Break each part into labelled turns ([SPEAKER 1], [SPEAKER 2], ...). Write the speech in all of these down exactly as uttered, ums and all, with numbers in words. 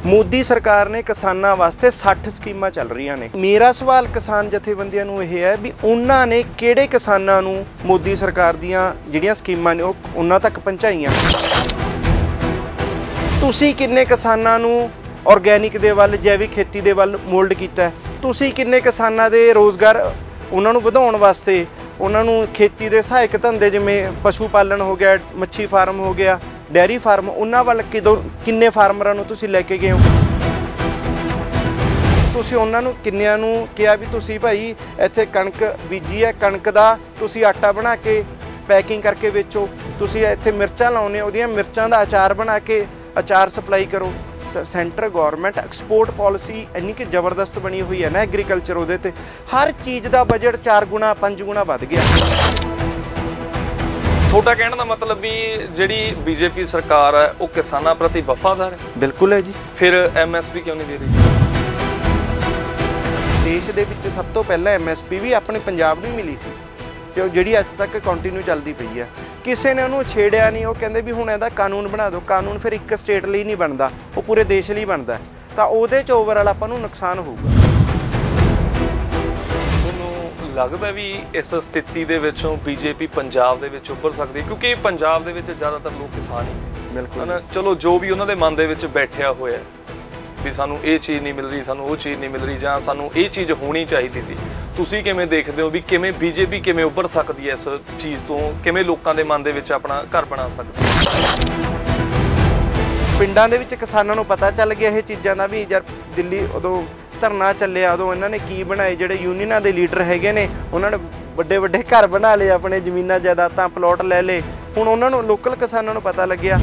[SPEAKER 1] मोदी सरकार ने किसानों वास्ते साठ स्कीमां चल रही ने। मेरा सवाल किसान जथेबंदियां नूं यह है भी उन्होंने किहड़े किसानां नूं मोदी सरकार दीयां जिहड़ियां स्कीमां ने उन्हां तक पहुंचाईयां। तुसीं किन्ने किसानां नूं ऑर्गैनिक दे वल जैविक खेती दे वल मोल्ड कीता है। तुसीं किन्ने किसानां दे रोज़गार उन्हां नूं वधाउण वास्ते उन्हां नूं खेती दे सहायक धंधे जिवें पशु पालन हो गया, मच्छी फार्म हो गया, डेयरी फार्म, उन्हां वल किदों किन्ने फार्मरां नूं तुसीं लैके गए हो। तुसीं उन्हां नूं किन्नियां नूं किहा भी तुसीं भाई इत्थे कणक बीजी है, कणक दा तुसीं आटा बना के पैकिंग करके बेचो। तुसीं इत्थे मिर्चां लाउने उहदियां मिर्चां दा अचार बना के अचार सप्लाई करो। सेंटर गौरमेंट एक्सपोर्ट पॉलिसी इन्नी कि जबरदस्त बनी हुई है ना एग्रीकल्चर, उहदे ते हर चीज़ का बजट चार गुणा पंज गुणा वध गया।
[SPEAKER 2] थोड़ा कहने का मतलब भी जिहड़ी बीजेपी सरकार है वो किसानों प्रति वफादार है?
[SPEAKER 1] बिल्कुल है जी।
[SPEAKER 2] फिर एम एस पी क्यों नहीं दे रही?
[SPEAKER 1] देश दे विच सब तो पहला एम एस पी भी अपने पंजाब नूं मिली सी ते जिहड़ी अज तक कंटिन्यू चलती पई है। किसी ने उन्होंने छेड़िया नहीं। वो कहते भी हुण इहदा कानून बना दो। कानून फिर एक स्टेट लिए नहीं बनता, वो पूरे देश लिए बनता है। तो उहदे च ओवरऑल आपां नूं नुकसान होऊगा।
[SPEAKER 2] लगता भी इस स्थिति दे विचों बीजेपी पंजाब दे विच उभर सकदी, क्योंकि पंजाब दे विच ज़्यादातर लोग किसान ही।
[SPEAKER 1] बिल्कुल
[SPEAKER 2] है। चलो जो भी उन्होंने मन दे विच बैठिया होया भी सानू ये चीज़ नहीं मिल रही, सानू वो चीज़ नहीं मिल रही, जां सानू ये चीज़ होनी चाहिए सी। तुसीं किवें देखदे हो भी किवें बीजेपी किवें उभर सकदी है इस चीज़ तो, किवें लोकां दे मन दे विच अपना घर बना सकदी है?
[SPEAKER 1] पिंडां दे विच किसानां नूं पता चल गया ये चीज़ां दा भी। जब दिल्ली उदों धरना चलिया उदों इन्होंने की बनाए, जिहड़े यूनियनां दे लीडर हैगे ने उन्होंने वड्डे वड्डे घर बना लए, अपने जमीनां जायदादां प्लॉट ले ले। हुण उन्हां नूं लोकल किसानां नूं पता लग्गिया।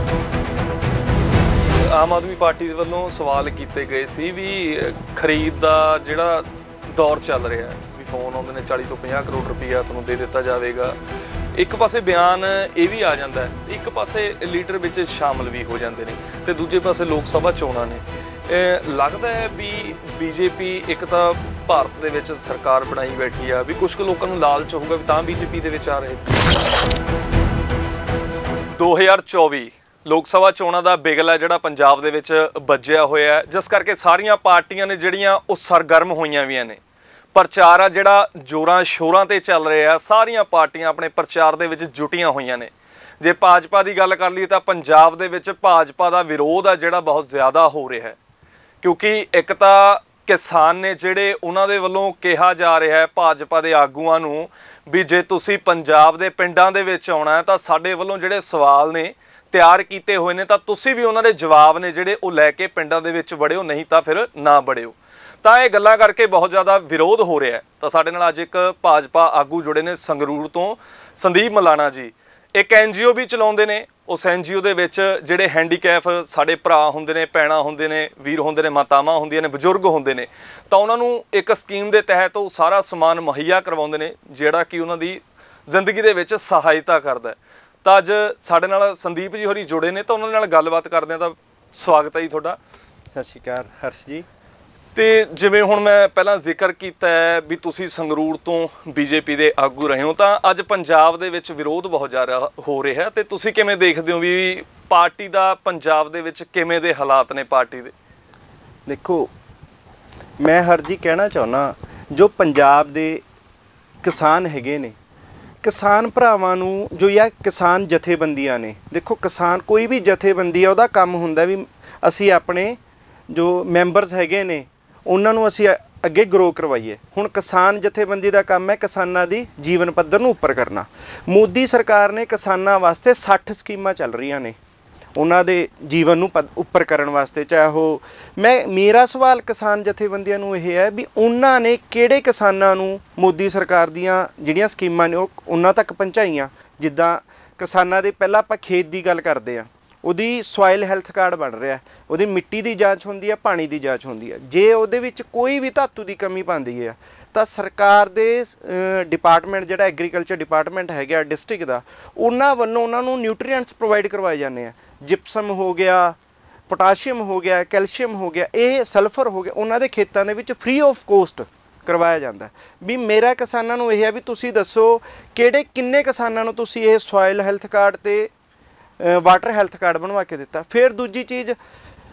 [SPEAKER 2] आम आदमी पार्टी दे वल्लों सवाल कीते गए सी भी खरीद दा जिहड़ा दौर चल रहा है भी फोन आउंदे ने चालीस तो पचास करोड़ रुपया तुहानूं दे दिता जाएगा। एक पासे बयान ये भी आ जाता है, एक पासे लीडर विच शामिल भी हो जाते हैं, तो दूजे पासे लोक सभा चोणां ने। लगता है भी बीजेपी एक तो भारत दे विच सरकार बनाई बैठी आ भी कुछ लोगों को लालच होगा भी तां बीजेपी दे विच आ रहे। दो हज़ार चौबी लोक सभा चोणां दा बिगल है जिहड़ा पंजाब दे विच बज्जिया होया है, जिस करके सारियां पार्टियां ने जिहड़ियां वो सरगर्म होईयां वीआं ने। प्रचार आ जिहड़ा जोरां शोरां ते चल रहा है, सारियां पार्टियां अपने प्रचार दे विच जुटियां होईयां ने। जे भाजपा की गल कर लईए तां पंजाब दे विच भाजपा दा विरोध है जिहड़ा बहुत ज़्यादा हो रहा है, क्योंकि एक तां किसान ने जिहड़े उन्हां दे वल्लों कहा जा रहा है भाजपा दे आगूआं नूं भी जे तुसीं पंजाब दे पिंडां दे विच आउणा है तां साडे वल्लों जिहड़े सवाल ने तैयार किए हुए हैं, तो तुसीं भी उन्होंने जवाब ने जिहड़े वो लैके पिंडां दे विच वड़िओ, नहीं तो फिर ना वड़िओ। तो ये गल्लां करके बहुत ज़्यादा विरोध हो रहा है। तो साडे नाल अज एक भाजपा आगू जुड़े ने संगरूर तो, संदीप मलाना जी। एक एन जी ओ भी चलाउंदे ने। उस एन जी ओ दे विच जिहड़े हैंडीकैप साडे भरा हुंदे ने, भैणां हुंदे ने, वीर हुंदे ने, मातावां हुंदियां ने, बजुर्ग हुंदे ने, तो उन्हां नूं एक स्कीम दे तहत वो सारा समान मुहैया करवाउंदे ने जिहड़ा कि उन्हां दी जिंदगी दे विच सहायता करदा है। तो अज साडे नाल संदीप जी होरी जुड़े ने, तो उन्हां नाल गलबात करदे तां स्वागत है जी तुहाडा।
[SPEAKER 1] सत श्री अकाल हर्ष जी।
[SPEAKER 2] तो जिवें हुण मैं पहलां जिक्र कीता है भी तुसीं संगरूर तो बीजेपी दे आगू रहे हो, तो अज पंजाब दे विच विरोध बहुत ज़्यादा हो रहा है, तो तुसीं किवें देखदे हो भी पार्टी दा पंजाब दे विच किवें दे हालात ने पार्टी दे?
[SPEAKER 1] देखो मैं हर जी कहना चाहुंदा जो पंजाब दे किसान हैगे ने, किसान भरावां नूं जो या किसान जथेबंदियां ने, देखो किसान कोई भी जथेबंदी है उहदा काम हुंदा भी असीं अपने जो मैंबरस हैगे ने उन्हां नूं असीं अगे ग्रो करवाइए। हुण किसान जथेबंदी का काम है किसानां दी जीवन पੱਧਰ नूं उपर करना। मोदी सरकार ने किसानां वास्ते साठ स्कीमां चल रही ने उन्हां दे जीवन नूं उपर करन वास्ते। चाहे हो मैं मेरा सवाल किसान जथेबंदियां नूं यह है भी उन्हां ने किहड़े किसानां नूं मोदी सरकार दीयां जिहड़ियां स्कीमां ने उन्हां तक पहुंचाईयां। जिद्दां किसानां दे पहिलां आपां खेत की गल करदे आ, ਉਹਦੀ ਸੋਇਲ ਹੈਲਥ ਕਾਰਡ बन रहा है, ਉਹਦੀ ਮਿੱਟੀ ਦੀ ਜਾਂਚ ਹੁੰਦੀ ਹੈ, ਪਾਣੀ ਦੀ ਜਾਂਚ ਹੁੰਦੀ ਹੈ। ਜੇ ਉਹਦੇ ਵਿੱਚ ਕੋਈ ਵੀ ਧਾਤੂ ਦੀ ਕਮੀ ਪਾਉਂਦੀ ਹੈ ਤਾਂ ਸਰਕਾਰ ਦੇ ਡਿਪਾਰਟਮੈਂਟ ਜਿਹੜਾ ਐਗਰੀਕਲਚਰ ਡਿਪਾਰਟਮੈਂਟ ਹੈਗਾ ਡਿਸਟ੍ਰਿਕਟ ਦਾ, ਉਹਨਾਂ ਵੱਲੋਂ ਉਹਨਾਂ ਨੂੰ ਨਿਊਟ੍ਰੀਐਂਟਸ ਪ੍ਰੋਵਾਈਡ ਕਰਵਾਏ ਜਾਂਦੇ ਆ। ਜਿਪਸਮ ਹੋ ਗਿਆ, ਪੋਟਾਸ਼ੀਅਮ ਹੋ ਗਿਆ, ਕੈਲਸ਼ੀਅਮ ਹੋ ਗਿਆ, ਇਹ ਸਲਫਰ ਹੋ ਗਿਆ, ਉਹਨਾਂ ਦੇ ਖੇਤਾਂ ਦੇ ਵਿੱਚ ਫ੍ਰੀ ਆਫ ਕੋਸਟ ਕਰਵਾਇਆ ਜਾਂਦਾ। ਵੀ ਮੇਰਾ ਕਿਸਾਨਾਂ ਨੂੰ ਇਹ ਹੈ ਵੀ ਤੁਸੀਂ ਦੱਸੋ ਕਿਹੜੇ ਕਿੰਨੇ ਕਿਸਾਨਾਂ ਨੂੰ ਤੁਸੀਂ ਇਹ ਸੋਇਲ ਹੈਲਥ ਕਾਰਡ ਤੇ वाटर हैल्थ कार्ड बनवा के दिता। फिर दूजी चीज़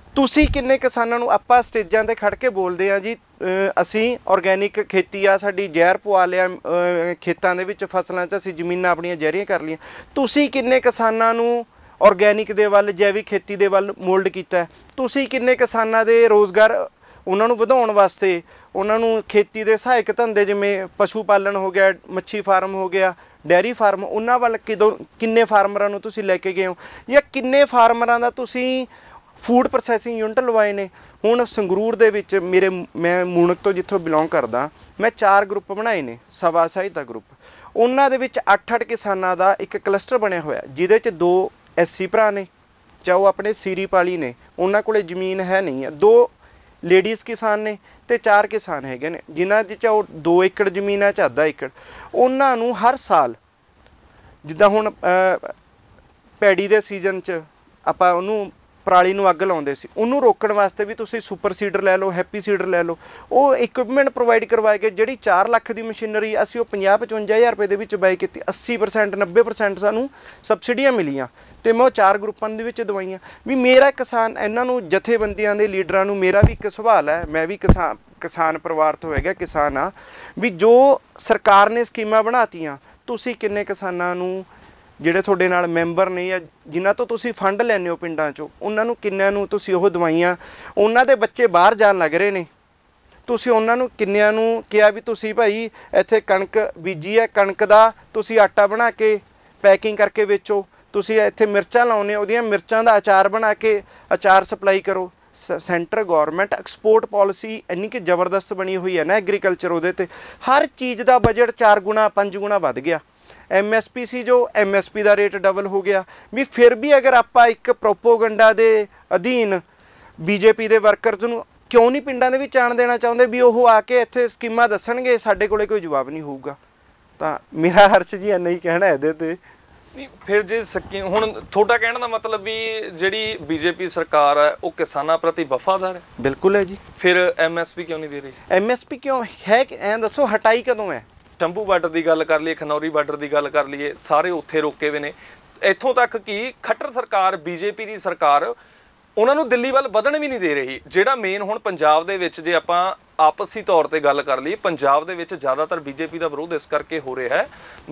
[SPEAKER 1] ਤੁਸੀਂ ਕਿੰਨੇ ਕਿਸਾਨਾਂ ਨੂੰ, ਆਪਾਂ ਸਟੇਜਾਂ ਤੇ ਖੜ ਕੇ ਬੋਲਦੇ ਆ ਜੀ ਅ, ਅਸੀਂ ਆਰਗੈਨਿਕ ਖੇਤੀ ਆ, ਸਾਡੀ ਜ਼ਹਿਰ ਪਵਾ ਲਿਆ ਅ, ਖੇਤਾਂ ਦੇ ਵਿੱਚ, ਫਸਲਾਂ 'ਚ ਅਸੀਂ ਜ਼ਮੀਨਾਂ ਆਪਣੀਆਂ ਜ਼ਹਿਰੀਆਂ ਕਰ ਲਈਆਂ। ਤੁਸੀਂ ਕਿੰਨੇ ਕਿਸਾਨਾਂ ਨੂੰ ਆਰਗੈਨਿਕ ਦੇ ਵੱਲ, ਜੈਵਿਕ ਖੇਤੀ ਦੇ ਵੱਲ ਮੋਲਡ ਕੀਤਾ? ਤੁਸੀਂ ਕਿੰਨੇ ਕਿਸਾਨਾਂ ਦੇ ਰੋਜ਼ਗਾਰ ਉਹਨਾਂ ਨੂੰ ਵਧਾਉਣ ਵਾਸਤੇ, ਉਹਨਾਂ ਨੂੰ ਖੇਤੀ ਦੇ ਸਹਾਇਕ ਧੰਦੇ ਜਿਵੇਂ ਪਸ਼ੂ ਪਾਲਣ ਹੋ ਗਿਆ, ਮੱਛੀ ਫਾਰਮ ਹੋ ਗਿਆ, ਡੈਰੀ ਫਾਰਮ, ਉਹਨਾਂ ਵੱਲ ਕਿਦੋਂ ਕਿੰਨੇ ਫਾਰਮਰਾਂ ਨੂੰ ਤੁਸੀਂ ਲੈ ਕੇ ਗਏ ਹੋ? ਜਾਂ ਕਿੰਨੇ ਫਾਰਮਰਾਂ ਦਾ ਤੁਸੀਂ ਫੂਡ ਪ੍ਰੋਸੈਸਿੰਗ ਯੂਨਿਟ ਲਵਾਏ ਨੇ? ਹੁਣ ਸੰਗਰੂਰ ਦੇ ਵਿੱਚ ਮੇਰੇ, ਮੈਂ ਮੂਣਕ ਤੋਂ ਜਿੱਥੋਂ ਬਿਲੋਂਗ ਕਰਦਾ, ਮੈਂ ਚਾਰ ਗਰੁੱਪ ਬਣਾਏ ਨੇ, ਸਵਾ ਸਹਾਇਤਾ ਗਰੁੱਪ। ਉਹਨਾਂ ਦੇ ਵਿੱਚ ਅੱਠ ਅੱਠ ਕਿਸਾਨਾਂ ਦਾ ਇੱਕ ਕਲਸਟਰ ਬਣਿਆ ਹੋਇਆ, ਜਿਹਦੇ 'ਚ ਦੋ ਐਸਸੀ ਭਰਾ ਨੇ, ਚਾਹੇ ਉਹ ਆਪਣੇ ਸੀਰੀ ਪਾਲੀ ਨੇ, ਉਹਨਾਂ ਕੋਲੇ ਜ਼ਮੀਨ ਹੈ ਨਹੀਂ ਹੈ, ਦੋ ਲੇਡੀਜ਼ ਕਿਸਾਨ ਨੇ ਤੇ ਚਾਰ ਕਿਸਾਨ ਹੈਗੇ ਨੇ ਜਿਨ੍ਹਾਂ ਦੀ ਚਾਹੇ ਦੋ ਏਕੜ ਜ਼ਮੀਨ ਹੈ, ਚਾਹੇ ਅੱਧਾ ਏਕੜ। ਉਹਨਾਂ ਨੂੰ ਹਰ ਸਾਲ, ਜਿੱਦਾਂ ਹੁਣ ਪੈੜੀ ਦੇ ਸੀਜ਼ਨ 'ਚ ਆਪਾਂ ਉਹਨੂੰ ਪਰਾਲੀ ਨੂੰ ਅੱਗ ਲਾਉਂਦੇ ਸੀ, ਉਹਨੂੰ ਰੋਕਣ ਵਾਸਤੇ ਵੀ ਤੁਸੀਂ ਸੁਪਰ ਸੀਡਰ ਲੈ ਲਓ, ਹੈਪੀ ਸੀਡਰ ਲੈ ਲਓ, ਉਹ ਇਕਵਿਪਮੈਂਟ ਪ੍ਰੋਵਾਈਡ ਕਰਵਾਏ ਗਏ। ਜਿਹੜੀ ਚਾਰ ਲੱਖ ਦੀ ਮਸ਼ੀਨਰੀ ਅਸੀਂ ਉਹ ਪੰਜਾਹ ਪਚਵੰਜਾ ਹਜ਼ਾਰ ਰੁਪਏ ਦੇ ਵਿੱਚ ਬਾਈ ਕੀਤੀ, ਅੱਸੀ ਪਰਸੈਂਟ ਨੱਬੇ ਪਰਸੈਂਟ ਸਾਨੂੰ ਸਬਸਿਡੀਆਂ ਮਿਲੀਆਂ ਤੇ ਮੈਂ ਉਹ ਚਾਰ ਗਰੁੱਪਾਂ ਦੇ ਵਿੱਚ ਦਵਾਈਆਂ। ਵੀ ਮੇਰਾ ਕਿਸਾਨ, ਇਹਨਾਂ ਨੂੰ ਜਥੇਬੰਦੀਆਂ ਦੇ ਲੀਡਰਾਂ ਨੂੰ ਮੇਰਾ ਵੀ ਇੱਕ ਸਵਾਲ ਹੈ, ਮੈਂ ਵੀ ਕਿਸਾਨ ਕਿਸਾਨ ਪਰਿਵਾਰ ਤੋਂ ਹੈਗਾ, ਕਿਸਾਨ ਆ, ਵੀ ਜੋ ਸਰਕਾਰ ਨੇ ਸਕੀਮਾਂ ਬਣਾਤੀਆਂ, ਤੁਸੀਂ ਕਿੰਨੇ ਕਿਸਾਨਾਂ ਨੂੰ, ਜਿਹੜੇ ਤੁਹਾਡੇ ਨਾਲ ਮੈਂਬਰ ਨੇ ਜਾਂ ਜਿਨ੍ਹਾਂ ਤੋਂ ਤੁਸੀਂ ਫੰਡ ਲੈਂਦੇ ਹੋ ਪਿੰਡਾਂ 'ਚੋਂ, ਉਹਨਾਂ ਨੂੰ ਕਿੰਨਿਆਂ ਨੂੰ ਤੁਸੀਂ ਉਹ ਦਵਾਈਆਂ? ਉਹਨਾਂ ਦੇ ਬੱਚੇ ਬਾਹਰ ਜਾਣ ਲੱਗ ਰਹੇ ਨੇ, ਤੁਸੀਂ ਉਹਨਾਂ ਨੂੰ ਕਿੰਨਿਆਂ ਨੂੰ ਕਿਹਾ ਵੀ ਤੁਸੀਂ ਭਾਈ ਇੱਥੇ ਕਣਕ ਬੀਜੀ ਹੈ, ਕਣਕ ਦਾ ਤੁਸੀਂ ਆਟਾ ਬਣਾ ਕੇ ਪੈਕਿੰਗ ਕਰਕੇ ਵੇਚੋ, ਤੁਸੀਂ ਇੱਥੇ ਮਿਰਚਾਂ ਲਾਉਂਦੇ ਹੋ, ਉਹਦੀਆਂ ਮਿਰਚਾਂ ਦਾ ਅਚਾਰ ਬਣਾ ਕੇ ਅਚਾਰ ਸਪਲਾਈ ਕਰੋ। ਸੈਂਟਰ ਗੌਰਮੈਂਟ ਐਕਸਪੋਰਟ ਪਾਲਿਸੀ ਇੰਨੀ ਕਿ ਜ਼ਬਰਦਸਤ ਬਣੀ ਹੋਈ ਹੈ ਨਾ ਐਗਰੀਕਲਚਰ, ਉਹਦੇ 'ਤੇ ਹਰ ਚੀਜ਼ ਦਾ ਬਜਟ ਚਾਰ ਗੁਣਾ ਪੰਜ ਗੁਣਾ ਵੱਧ ਗਿਆ। ਐਮ ਐਸ ਪੀ ਸੀ ਜੋ ਐਮ ਐਸ ਪੀ ਦਾ ਰੇਟ ਡਬਲ ਹੋ ਗਿਆ। ਵੀ ਫਿਰ ਵੀ ਅਗਰ ਆਪਾਂ ਇੱਕ ਪ੍ਰੋਪੋਗੰਡਾ ਦੇ ਅਧੀਨ ਬੀਜੇਪੀ ਦੇ ਵਰਕਰਸ ਨੂੰ ਕਿਉਂ ਨਹੀਂ ਪਿੰਡਾਂ ਦੇ ਵਿੱਚ ਆਉਣ ਦੇਣਾ ਚਾਹੁੰਦੇ ਵੀ ਉਹ ਆ ਕੇ ਇੱਥੇ ਸਕੀਮਾਂ ਦੱਸਣਗੇ, ਸਾਡੇ ਕੋਲੇ ਕੋਈ ਜਵਾਬ ਨਹੀਂ ਹੋਊਗਾ? ਤਾਂ ਮੇਰਾ ਹਰਸ਼ ਜੀ ਇੰਨਾ ਹੀ ਕਹਿਣਾ ਇਹਦੇ 'ਤੇ।
[SPEAKER 2] ਨਹੀਂ ਫਿਰ ਜੇ ਸਕੀ, ਹੁਣ ਤੁਹਾਡਾ ਕਹਿਣ ਦਾ ਮਤਲਬ ਵੀ ਜਿਹੜੀ ਬੀਜੇਪੀ ਸਰਕਾਰ ਹੈ ਉਹ ਕਿਸਾਨਾਂ ਪ੍ਰਤੀ ਵਫਾਦਾਰ ਹੈ?
[SPEAKER 1] ਬਿਲਕੁਲ ਹੈ ਜੀ।
[SPEAKER 2] ਫਿਰ ਐਮ ਐਸ ਪੀ ਕਿਉਂ ਨਹੀਂ ਦੇ ਰਹੀ?
[SPEAKER 1] ਐਮ ਐਸ ਪੀ ਕਿਉਂ ਹੈ, ਐਂ ਦੱਸੋ, ਹਟਾਈ ਕਦੋਂ ਹੈ?
[SPEAKER 2] ਸ਼ੰਭੂ ਬਾਰਡਰ ਦੀ ਗੱਲ ਕਰ ਲਈਏ, ਖਨੌਰੀ ਬਾਰਡਰ ਦੀ ਗੱਲ ਕਰ ਲਈਏ, ਸਾਰੇ ਉੱਥੇ ਰੋਕੇ ਹੋਏ ਨੇ। ਇੱਥੋਂ ਤੱਕ ਕਿ ਖੱਟਰ ਸਰਕਾਰ, ਬੀਜੇਪੀ ਦੀ ਸਰਕਾਰ, ਉਹਨਾਂ ਨੂੰ ਦਿੱਲੀ ਵੱਲ ਵਧਣ ਵੀ ਨਹੀਂ ਦੇ ਰਹੀ। ਜਿਹੜਾ ਮੇਨ ਹੁਣ ਪੰਜਾਬ ਦੇ ਵਿੱਚ ਜੇ ਆਪਾਂ ਆਪਸੀ ਤੌਰ ਤੇ ਗੱਲ ਕਰ ਲਈਏ, ਪੰਜਾਬ ਦੇ ਵਿੱਚ ਜ਼ਿਆਦਾਤਰ ਬੀਜੇਪੀ ਦਾ ਵਿਰੋਧ ਇਸ ਕਰਕੇ ਹੋ ਰਿਹਾ ਹੈ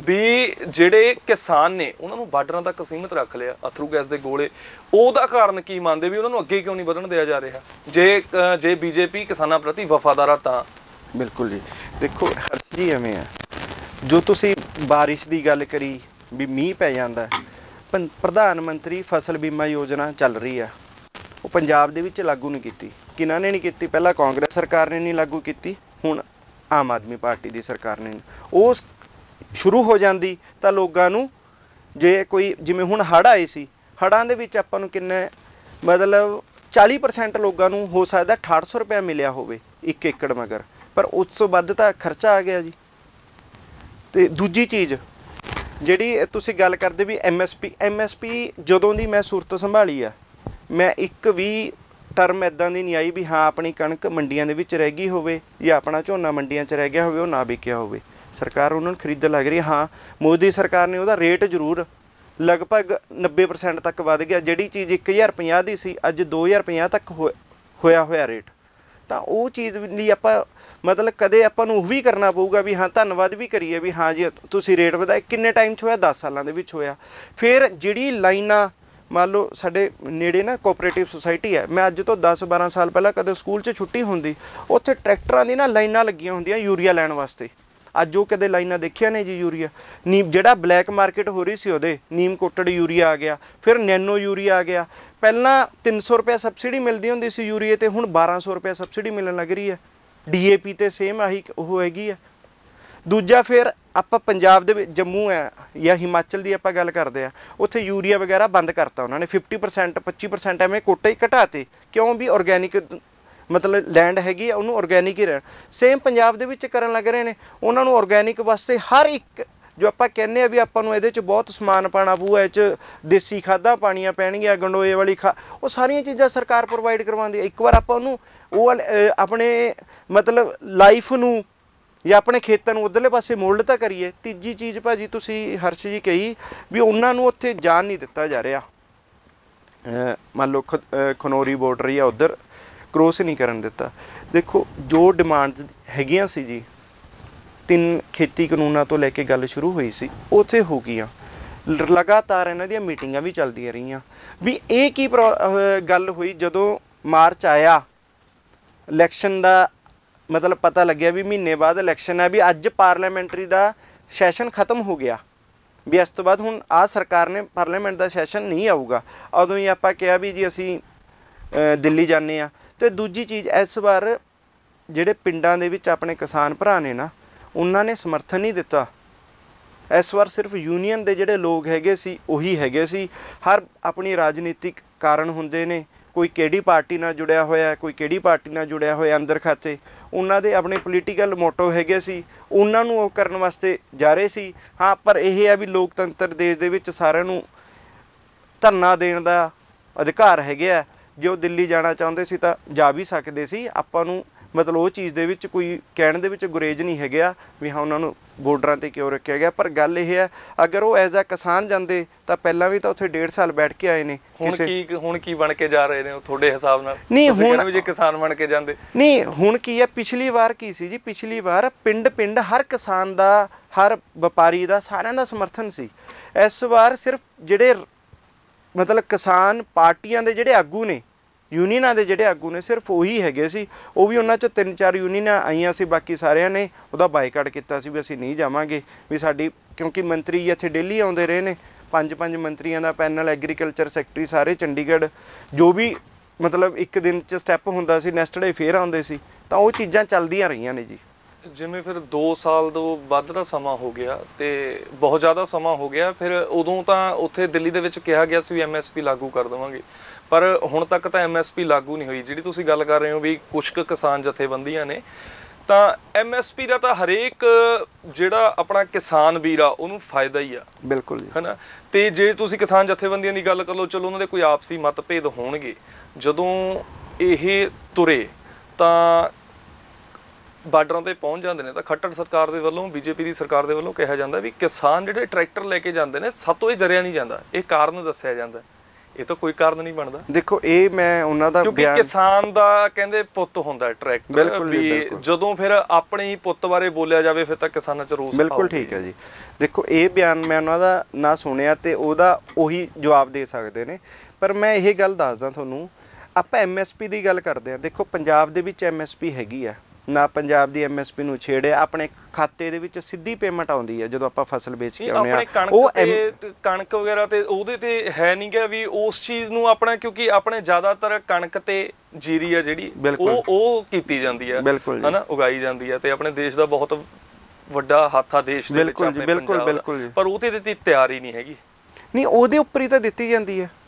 [SPEAKER 2] ਵੀ ਜਿਹੜੇ ਕਿਸਾਨ ਨੇ ਉਹਨਾਂ ਨੂੰ ਬਾਰਡਰਾਂ ਤੱਕ ਸੀਮਿਤ ਰੱਖ ਲਿਆ, ਅਥਰੂ ਗੈਸ ਦੇ ਗੋਲੇ। ਉਹਦਾ ਕਾਰਨ ਕੀ ਮੰਨਦੇ ਵੀ ਉਹਨਾਂ ਨੂੰ ਅੱਗੇ ਕਿਉਂ ਨਹੀਂ ਵਧਣ ਦਿਆ ਜਾ ਰਿਹਾ ਜੇ ਜੇ ਬੀਜੇਪੀ ਕਿਸਾਨਾਂ ਪ੍ਰਤੀ ਵਫਾਦਾਰ ਆ ਤਾਂ?
[SPEAKER 1] ਬਿਲਕੁਲ ਜੀ। ਦੇਖੋ ਹਰਸ਼ ਜੀ, ਐਵੇਂ ਆ, ਜੋ ਤੁਸੀਂ ਬਾਰਿਸ਼ ਦੀ ਗੱਲ ਕਰੀ ਵੀ ਮੀਂਹ ਪੈ ਜਾਂਦਾ, ਪ੍ਰਧਾਨ ਮੰਤਰੀ ਫਸਲ ਬੀਮਾ ਯੋਜਨਾ ਚੱਲ ਰਹੀ ਆ, ਉਹ ਪੰਜਾਬ ਦੇ ਵਿੱਚ ਲਾਗੂ ਨਹੀਂ ਕੀਤੀ। ਕਿਹਨਾਂ ਨੇ ਨਹੀਂ ਕੀਤੀ? ਪਹਿਲਾਂ ਕਾਂਗਰਸ ਸਰਕਾਰ ਨੇ ਨਹੀਂ ਲਾਗੂ ਕੀਤੀ, ਹੁਣ ਆਮ ਆਦਮੀ ਪਾਰਟੀ ਦੀ ਸਰਕਾਰ ਨੇ। ਉਹ ਸ਼ੁਰੂ ਹੋ ਜਾਂਦੀ ਤਾਂ ਲੋਕਾਂ ਨੂੰ, ਜੇ ਕੋਈ ਜਿਵੇਂ ਹੁਣ ਹੜ੍ਹ ਆਏ ਸੀ, ਹੜ੍ਹਾਂ ਦੇ ਵਿੱਚ ਆਪਾਂ ਨੂੰ ਕਿੰਨੇ, ਮਤਲਬ ਚਾਲੀ ਪਰਸੈਂਟ ਲੋਕਾਂ ਨੂੰ ਹੋ ਸਕਦਾ ਅਠਾਹਠ ਸੌ ਰੁਪਇਆ ਮਿਲਿਆ ਹੋਵੇ ਇੱਕ ਏਕੜ ਮਗਰ, ਪਰ ਉਸ ਤੋਂ ਵੱਧ ਤਾਂ ਖਰਚਾ ਆ ਗਿਆ ਜੀ। ਤੇ ਦੂਜੀ ਚੀਜ਼ ਜਿਹੜੀ ਤੁਸੀਂ ਗੱਲ ਕਰਦੇ ਵੀ M S P, M S P ਜਦੋਂ ਦੀ ਮੈਂ ਸੂਰਤ ਸੰਭਾਲੀ ਆ, ਮੈਂ ਇੱਕ ਵੀ ਟਰਮ ਇੱਦਾਂ ਦੀ ਨਹੀਂ ਆਈ ਵੀ ਹਾਂ ਆਪਣੀ ਕਣਕ ਮੰਡੀਆਂ ਦੇ ਵਿੱਚ ਰਹਿ ਗਈ ਹੋਵੇ ਜਾਂ ਆਪਣਾ ਝੋਨਾ ਮੰਡੀਆਂ 'ਚ ਰਹਿ ਗਿਆ ਹੋਵੇ, ਉਹ ਨਾ ਵਿਕਿਆ ਹੋਵੇ। ਸਰਕਾਰ ਉਹਨਾਂ ਨੂੰ ਖਰੀਦਣ ਲੱਗ ਰਹੀ। ਹਾਂ, ਮੋਦੀ ਸਰਕਾਰ ਨੇ ਉਹਦਾ ਰੇਟ ਜ਼ਰੂਰ ਲਗਭਗ ਨੱਬੇ ਪਰਸੈਂਟ ਤੱਕ ਵੱਧ ਗਿਆ। ਜਿਹੜੀ ਚੀਜ਼ ਇੱਕ ਹਜ਼ਾਰ ਪੰਜਾਹ ਦੀ ਸੀ, ਅੱਜ ਦੋ ਹਜ਼ਾਰ ਪੰਜਾਹ ਤੱਕ ਹੋ ਹੋਇਆ ਹੋਇਆ ਰੇਟ। ਤਾਂ ਉਹ ਚੀਜ਼ ਲਈ ਆਪਾਂ ਮਤਲਬ ਕਦੇ ਆਪਾਂ ਨੂੰ ਉਹ ਵੀ ਕਰਨਾ ਪਊਗਾ ਵੀ ਹਾਂ ਧੰਨਵਾਦ ਵੀ ਕਰੀਏ ਵੀ ਹਾਂ ਜੀ ਤੁਸੀਂ ਰੇਟ ਵਧਾਏ। ਕਿੰਨੇ ਟਾਈਮ 'ਚ ਹੋਇਆ? ਦਸ ਸਾਲਾਂ ਦੇ ਵਿੱਚ ਹੋਇਆ। ਫਿਰ ਜਿਹੜੀ ਲਾਈਨਾਂ, ਮੰਨ ਲਓ ਸਾਡੇ ਨੇੜੇ ਨਾ ਕੋਆਪਰੇਟਿਵ ਸੁਸਾਇਟੀ ਹੈ, ਮੈਂ ਅੱਜ ਤੋਂ ਦਸ ਬਾਰਾਂ ਸਾਲ ਪਹਿਲਾਂ ਕਦੇ ਸਕੂਲ 'ਚ ਛੁੱਟੀ ਹੁੰਦੀ, ਉੱਥੇ ਟਰੈਕਟਰਾਂ ਦੀ ਨਾ ਲਾਈਨਾਂ ਲੱਗੀਆਂ ਹੁੰਦੀਆਂ ਯੂਰੀਆ ਲੈਣ ਵਾਸਤੇ। ਅੱਜ ਉਹ ਕਦੇ ਲਾਈਨਾਂ ਦੇਖਿਆ ਨਹੀਂ ਜੀ ਯੂਰੀਆ। ਨੀਮ ਜਿਹੜਾ ਬਲੈਕ ਮਾਰਕੀਟ ਹੋ ਰਹੀ ਸੀ ਉਹਦੇ, ਨੀਮ ਕੋਟਡ ਯੂਰੀਆ ਆ ਗਿਆ, ਫਿਰ ਨੈਨੋ ਯੂਰੀਆ ਆ ਗਿਆ। ਪਹਿਲਾਂ ਤਿੰਨ ਸੌ ਰੁਪਏ ਸਬਸਿਡੀ ਮਿਲਦੀ ਹੁੰਦੀ ਸੀ ਯੂਰੀਏ 'ਤੇ, ਹੁਣ ਬਾਰਾਂ ਸੌ ਰੁਪਏ ਸਬਸਿਡੀ ਮਿਲਣ ਲੱਗ ਰਹੀ ਹੈ। ਡੀ ਏ ਪੀ 'ਤੇ ਸੇਮ ਆਹੀ ਉਹ ਹੈਗੀ ਹੈ। ਦੂਜਾ ਫਿਰ ਆਪਾਂ ਪੰਜਾਬ ਦੇ ਵਿੱਚ ਜੰਮੂ ਹੈ ਜਾਂ ਹਿਮਾਚਲ ਦੀ ਆਪਾਂ ਗੱਲ ਕਰਦੇ ਆ, ਉੱਥੇ ਯੂਰੀਆ ਵਗੈਰਾ ਬੰਦ ਕਰਤਾ ਉਹਨਾਂ ਨੇ, ਫਿਫਟੀ ਪਰਸੈਂਟ ਪੱਚੀ ਪਰਸੈਂਟ ਐਵੇਂ ਕੋਟੇ ਹੀ ਘਟਾਤੇ। ਕਿਉਂ? ਵੀ ਔਰਗੈਨਿਕ ਮਤਲਬ ਲੈਂਡ ਹੈਗੀ ਆ, ਉਹਨੂੰ ਔਰਗੈਨਿਕ ਹੀ ਰਹਿਣ। ਸੇਮ ਪੰਜਾਬ ਦੇ ਵਿੱਚ ਕਰਨ ਲੱਗ ਰਹੇ ਨੇ। ਉਹਨਾਂ ਨੂੰ ਔਰਗੈਨਿਕ ਵਾਸਤੇ ਹਰ ਇੱਕ, ਜੋ ਆਪਾਂ ਕਹਿੰਦੇ ਆ ਵੀ ਆਪਾਂ ਨੂੰ ਇਹਦੇ 'ਚ ਬਹੁਤ ਸਮਾਨ ਪਾਉਣਾ ਪਊਗਾ, ਇਹ 'ਚ ਦੇਸੀ ਖਾਦਾਂ ਪਾਣੀਆਂ ਪੈਣਗੀਆਂ, ਗੰਡੋਏ ਵਾਲੀ ਖਾ, ਉਹ ਸਾਰੀਆਂ ਚੀਜ਼ਾਂ ਸਰਕਾਰ ਪ੍ਰੋਵਾਈਡ ਕਰਵਾਉਂਦੀ ਹੈ। ਇੱਕ ਵਾਰ ਆਪਾਂ ਉਹਨੂੰ ਉਹ ਆਪਣੇ ਮਤਲਬ ਲਾਈਫ ਨੂੰ ਜਾਂ ਆਪਣੇ ਖੇਤਾਂ ਨੂੰ ਉੱਧਰਲੇ ਪਾਸੇ ਮੋਲਡ ਤਾਂ ਕਰੀਏ। ਤੀਜੀ ਚੀਜ਼ ਭਾਜੀ ਤੁਸੀਂ ਹਰਸ਼ ਜੀ ਕਹੀ ਵੀ ਉਹਨਾਂ ਨੂੰ ਉੱਥੇ ਜਾਣ ਨਹੀਂ ਦਿੱਤਾ ਜਾ ਰਿਹਾ। ਅ, ਮੰਨ ਲਓ ਖ ਅ, ਖਨੌਰੀ ਬਾਰਡਰ ਜਾਂ ਉੱਧਰ ਕ੍ਰੋਸ ਨਹੀਂ ਕਰਨ ਦਿੱਤਾ। ਦੇਖੋ ਜੋ ਡਿਮਾਂਡਸ ਹੈਗੀਆਂ ਸੀ ਜੀ, ਤਿੰਨ ਖੇਤੀ ਕਾਨੂੰਨਾਂ ਤੋਂ ਲੈ ਕੇ ਗੱਲ ਸ਼ੁਰੂ ਹੋਈ ਸੀ, ਉੱਥੇ ਹੋ ਗਈਆਂ। ਲ- ਲਗਾਤਾਰ ਇਹਨਾਂ ਦੀਆਂ ਮੀਟਿੰਗਾਂ ਵੀ ਚੱਲਦੀਆਂ ਰਹੀਆਂ ਵੀ ਇਹ ਕੀ ਪ੍ਰੋ ਅਹ ਗੱਲ ਹੋਈ ਜਦੋਂ ਮਾਰਚ ਆਇਆ, ਇਲੈਕਸ਼ਨ ਦਾ ਮਤਲਬ ਪਤਾ ਲੱਗਿਆ ਵੀ ਮਹੀਨੇ ਬਾਅਦ ਇਲੈਕਸ਼ਨ ਹੈ, ਵੀ ਅੱਜ ਪਾਰਲੀਮੈਂਟਰੀ ਦਾ ਸੈਸ਼ਨ ਖਤਮ ਹੋ ਗਿਆ, ਵੀ ਇਸ ਤੋਂ ਬਾਅਦ ਹੁਣ ਆਹ ਸਰਕਾਰ ਨੇ ਪਾਰਲੀਮੈਂਟ ਦਾ ਸੈਸ਼ਨ ਨਹੀਂ ਆਊਗਾ। ਉਦੋਂ ਹੀ ਆਪਾਂ ਕਿਹਾ ਵੀ ਜੀ ਅਸੀਂ ਅ, ਦਿੱਲੀ ਜਾਂਦੇ ਹਾਂ। ਅਤੇ ਦੂਜੀ ਚੀਜ਼, ਇਸ ਵਾਰ ਜਿਹੜੇ ਪਿੰਡਾਂ ਦੇ ਵਿੱਚ ਆਪਣੇ ਕਿਸਾਨ ਭਰਾ ਨੇ ਨਾ, ਉਹਨਾਂ ਨੇ ਸਮਰਥਨ ਨਹੀਂ ਦਿੱਤਾ। ਇਸ ਵਾਰ ਸਿਰਫ ਯੂਨੀਅਨ ਦੇ ਜਿਹੜੇ ਲੋਕ ਹੈਗੇ ਸੀ ਉਹੀ ਹੈਗੇ ਸੀ। ਹਰ ਆਪਣੀ ਰਾਜਨੀਤਿਕ ਕਾਰਨ ਹੁੰਦੇ ਨੇ, ਕੋਈ ਕਿਹੜੀ ਪਾਰਟੀ ਨਾਲ ਜੁੜਿਆ ਹੋਇਆ, ਕੋਈ ਕਿਹੜੀ ਪਾਰਟੀ ਨਾਲ ਜੁੜਿਆ ਹੋਇਆ ਅੰਦਰ ਖਾਤੇ, ਉਹਨਾਂ ਦੇ ਆਪਣੇ ਪੋਲੀਟੀਕਲ ਮੋਟੋ ਹੈਗੇ ਸੀ, ਉਹਨਾਂ ਨੂੰ ਉਹ ਕਰਨ ਵਾਸਤੇ ਜਾ ਰਹੇ ਸੀ। ਹਾਂ, ਪਰ ਇਹ ਹੈ ਵੀ ਲੋਕਤੰਤਰ ਦੇਸ਼ ਦੇ ਵਿੱਚ ਸਾਰਿਆਂ ਨੂੰ ਧਰਨਾ ਦੇਣ ਦਾ ਅਧਿਕਾਰ ਹੈਗਾ। ਜੇ ਉਹ ਦਿੱਲੀ ਜਾਣਾ ਚਾਹੁੰਦੇ ਸੀ ਤਾਂ ਜਾ ਵੀ ਸਕਦੇ ਸੀ। ਆਪਾਂ ਨੂੰ ਮਤਲਬ ਉਹ ਚੀਜ਼ ਦੇ ਵਿੱਚ ਕੋਈ ਕਹਿਣ ਦੇ ਵਿੱਚ ਗੁਰੇਜ਼ ਨਹੀਂ ਹੈਗਾ ਵੀ ਹਾਂ ਉਹਨਾਂ ਨੂੰ ਬਾਰਡਰਾਂ 'ਤੇ ਕਿਉਂ ਰੱਖਿਆ ਗਿਆ। ਪਰ ਗੱਲ ਇਹ ਹੈ, ਅਗਰ ਉਹ ਐਜ਼ ਅ ਕਿਸਾਨ ਜਾਂਦੇ ਤਾਂ ਪਹਿਲਾਂ ਵੀ ਤਾਂ ਉੱਥੇ ਡੇਢ ਸਾਲ ਬੈਠ ਕੇ ਆਏ ਨੇ।
[SPEAKER 2] ਹੁਣ ਕੀ ਹੁਣ ਕੀ ਬਣ ਕੇ ਜਾ ਰਹੇ ਨੇ ਉਹ ਤੁਹਾਡੇ ਹਿਸਾਬ ਨਾਲ?
[SPEAKER 1] ਨਹੀਂ ਹੁਣ
[SPEAKER 2] ਜੇ ਕਿਸਾਨ ਬਣ ਕੇ ਜਾਂਦੇ,
[SPEAKER 1] ਨਹੀਂ ਹੁਣ ਕੀ ਹੈ, ਪਿਛਲੀ ਵਾਰ ਕੀ ਸੀ ਜੀ, ਪਿਛਲੀ ਵਾਰ ਪਿੰਡ ਪਿੰਡ ਹਰ ਕਿਸਾਨ ਦਾ, ਹਰ ਵਪਾਰੀ ਦਾ, ਸਾਰਿਆਂ ਦਾ ਸਮਰਥਨ ਸੀ। ਇਸ ਵਾਰ ਸਿਰਫ ਜਿਹੜੇ ਮਤਲਬ ਕਿਸਾਨ ਪਾਰਟੀਆਂ ਦੇ ਜਿਹੜੇ ਆਗੂ ਨੇ, ਯੂਨੀਅਨਾਂ ਦੇ ਜਿਹੜੇ ਆਗੂ ਨੇ, ਸਿਰਫ ਉਹੀ ਹੈਗੇ ਸੀ। ਉਹ ਵੀ ਉਹਨਾਂ 'ਚੋਂ ਤਿੰਨ ਚਾਰ ਯੂਨੀਅਨਾਂ ਆਈਆਂ ਸੀ, ਬਾਕੀ ਸਾਰਿਆਂ ਨੇ ਉਹਦਾ ਬਾਈਕਾਟ ਕੀਤਾ ਸੀ ਵੀ ਅਸੀਂ ਨਹੀਂ ਜਾਵਾਂਗੇ। ਵੀ ਸਾਡੀ, ਕਿਉਂਕਿ ਮੰਤਰੀ ਇੱਥੇ ਡੇਲੀ ਆਉਂਦੇ ਰਹੇ ਨੇ, ਪੰਜ ਪੰਜ ਮੰਤਰੀਆਂ ਦਾ ਪੈਨਲ, ਐਗਰੀਕਲਚਰ ਸੈਕਟਰੀ ਸਾਰੇ ਚੰਡੀਗੜ੍ਹ, ਜੋ ਵੀ ਮਤਲਬ ਇੱਕ ਦਿਨ 'ਚ ਸਟੈਪ ਹੁੰਦਾ ਸੀ, ਨੈਕਸਟ ਡੇ ਫੇਰ ਆਉਂਦੇ ਸੀ। ਤਾਂ ਉਹ ਚੀਜ਼ਾਂ ਚੱਲਦੀਆਂ ਰਹੀਆਂ ਨੇ ਜੀ।
[SPEAKER 2] ਜਿਵੇਂ ਫਿਰ ਦੋ ਸਾਲ ਤੋਂ ਵੱਧ ਦਾ ਸਮਾਂ ਹੋ ਗਿਆ ਤੇ ਬਹੁਤ ਜ਼ਿਆਦਾ ਸਮਾਂ ਹੋ ਗਿਆ, ਫਿਰ ਉਦੋਂ ਤਾਂ ਉੱਥੇ ਦਿੱਲੀ ਦੇ ਵਿੱਚ ਕਿਹਾ ਗਿਆ ਸੀ ਵੀ ਐਮ ਐਸ ਪੀ ਲਾਗੂ ਕਰ ਦੇਵਾਂਗੇ, ਪਰ ਹੁਣ ਤੱਕ ਤਾਂ ਐਮ ਐਸ ਪੀ ਲਾਗੂ ਨਹੀਂ ਹੋਈ। ਜਿਹੜੀ ਤੁਸੀਂ ਗੱਲ ਕਰ ਰਹੇ ਹੋ ਵੀ ਕੁਛ ਕੁ ਕਿਸਾਨ ਜਥੇਬੰਦੀਆਂ ਨੇ, ਤਾਂ ਐਮ ਐਸ ਪੀ ਦਾ ਤਾਂ ਹਰੇਕ ਜਿਹੜਾ ਆਪਣਾ ਕਿਸਾਨ ਵੀਰ ਆ ਉਹਨੂੰ ਫਾਇਦਾ ਹੀ ਆ।
[SPEAKER 1] ਬਿਲਕੁਲ ਜੀ,
[SPEAKER 2] ਹੈਨਾ। ਤੇ ਜੇ ਤੁਸੀਂ ਕਿਸਾਨ ਜਥੇਬੰਦੀਆਂ ਦੀ ਗੱਲ ਕਰ ਲਓ, ਚਲੋ ਉਹਨਾਂ ਦੇ ਕੋਈ ਆਪਸੀ ਮਤਭੇਦ ਹੋਣਗੇ, ਜਦੋਂ ਇਹ ਤੁਰੇ ਤਾਂ ਬਾਰਡਰਾਂ ਤੇ ਪਹੁੰਚ ਜਾਂਦੇ ਨੇ ਤਾਂ ਖੱਟੜ ਸਰਕਾਰ ਦੇ ਵੱਲੋਂ, ਬੀਜੇਪੀ ਦੀ ਸਰਕਾਰ ਦੇ ਵੱਲੋਂ ਕਿਹਾ ਜਾਂਦਾ ਵੀ ਕਿਸਾਨ ਜਿਹੜੇ ਟਰੈਕਟਰ ਲੈ ਕੇ ਜਾਂਦੇ ਨੇ ਸਾਤੋਂ ਇਹ ਜਰਿਆ ਨਹੀਂ ਜਾਂਦਾ। ਇਹ ਕਾਰਨ ਦੱਸਿਆ ਜਾਂਦਾ, ਇਹ ਤਾਂ ਕੋਈ ਕਾਰਨ ਨਹੀਂ ਬਣਦਾ।
[SPEAKER 1] ਦੇਖੋ ਇਹ ਮੈਂ ਉਹਨਾਂ ਦਾ
[SPEAKER 2] ਕਿਉਂਕਿ ਕਿਸਾਨ ਦਾ ਕਹਿੰਦੇ ਪੁੱਤ ਹੁੰਦਾ ਟਰੈਕਟਰ, ਵੀ ਜਦੋਂ ਫਿਰ ਆਪਣੇ ਹੀ ਪੁੱਤ ਬਾਰੇ ਬੋਲਿਆ ਜਾਵੇ ਫਿਰ ਤਾਂ ਕਿਸਾਨਾਂ 'ਚ ਰੋਸ।
[SPEAKER 1] ਬਿਲਕੁਲ ਠੀਕ ਹੈ ਜੀ। ਦੇਖੋ ਇਹ ਬਿਆਨ ਮੈਂ ਉਹਨਾਂ ਦਾ ਨਾ ਸੁਣਿਆ ਤੇ ਉਹਦਾ ਉਹੀ ਜਵਾਬ ਦੇ ਸਕਦੇ ਨੇ, ਪਰ ਮੈਂ ਇਹ ਗੱਲ ਦੱਸਦਾ ਤੁਹਾਨੂੰ, ਆਪਾਂ ਐਮ ਐਸ ਪੀ ਦੀ ਗੱਲ ਕਰਦੇ ਹਾਂ। ਦੇਖੋ ਪੰਜਾਬ ਦੇ ਵਿੱਚ ਐਮ ਐਸ ਪੀ ਹੈਗੀ ਆ ਨਾ, ਪੰਜਾਬ ਦੀ ਐਮ ਐਸ ਪੀ ਨੂੰ ਛੇੜਿਆ, ਆਪਣੇ ਖਾਤੇ ਦੇ ਵਿੱਚ ਸਿੱਧੀ ਪੇਮੈਂਟ ਆਉਂਦੀ ਹੈ ਜਦੋਂ ਆਪਾਂ ਫਸਲ ਵੇਚ ਕੇ ਆਉਂਦੇ ਆ।
[SPEAKER 2] ਉਹ ਕਣਕ ਵਗੈਰਾ ਤੇ ਉਹਦੇ ਤੇ ਹੈ ਨਹੀਂ ਗਿਆ ਵੀ ਉਸ ਚੀਜ਼ ਨੂੰ ਆਪਣਾ, ਕਿਉਂਕਿ ਆਪਣੇ ਜ਼ਿਆਦਾਤਰ ਕਣਕ ਤੇ ਜੀਰੀ ਆ ਜਿਹੜੀ ਉਹ ਉਹ ਕੀਤੀ ਜਾਂਦੀ ਹੈ, ਹਨਾ, ਉਗਾਈ ਜਾਂਦੀ ਹੈ, ਤੇ ਆਪਣੇ ਦੇਸ਼ ਦਾ ਬਹੁਤ ਵੱਡਾ ਹੱਥ ਆ ਦੇਸ਼ ਦੇ ਵਿੱਚ, ਆਪਣੇ
[SPEAKER 1] ਬਿਲਕੁਲ ਬਿਲਕੁਲ,
[SPEAKER 2] ਪਰ ਉਹਦੇ ਤੇ ਤਿਆਰੀ ਨਹੀਂ ਹੈਗੀ।
[SPEAKER 1] ਨਹੀਂ, ਉਹਦੇ ਉੱਪਰ ਹੀ ਤਾਂ ਦਿੱਤੀ ਜਾਂਦੀ ਹੈ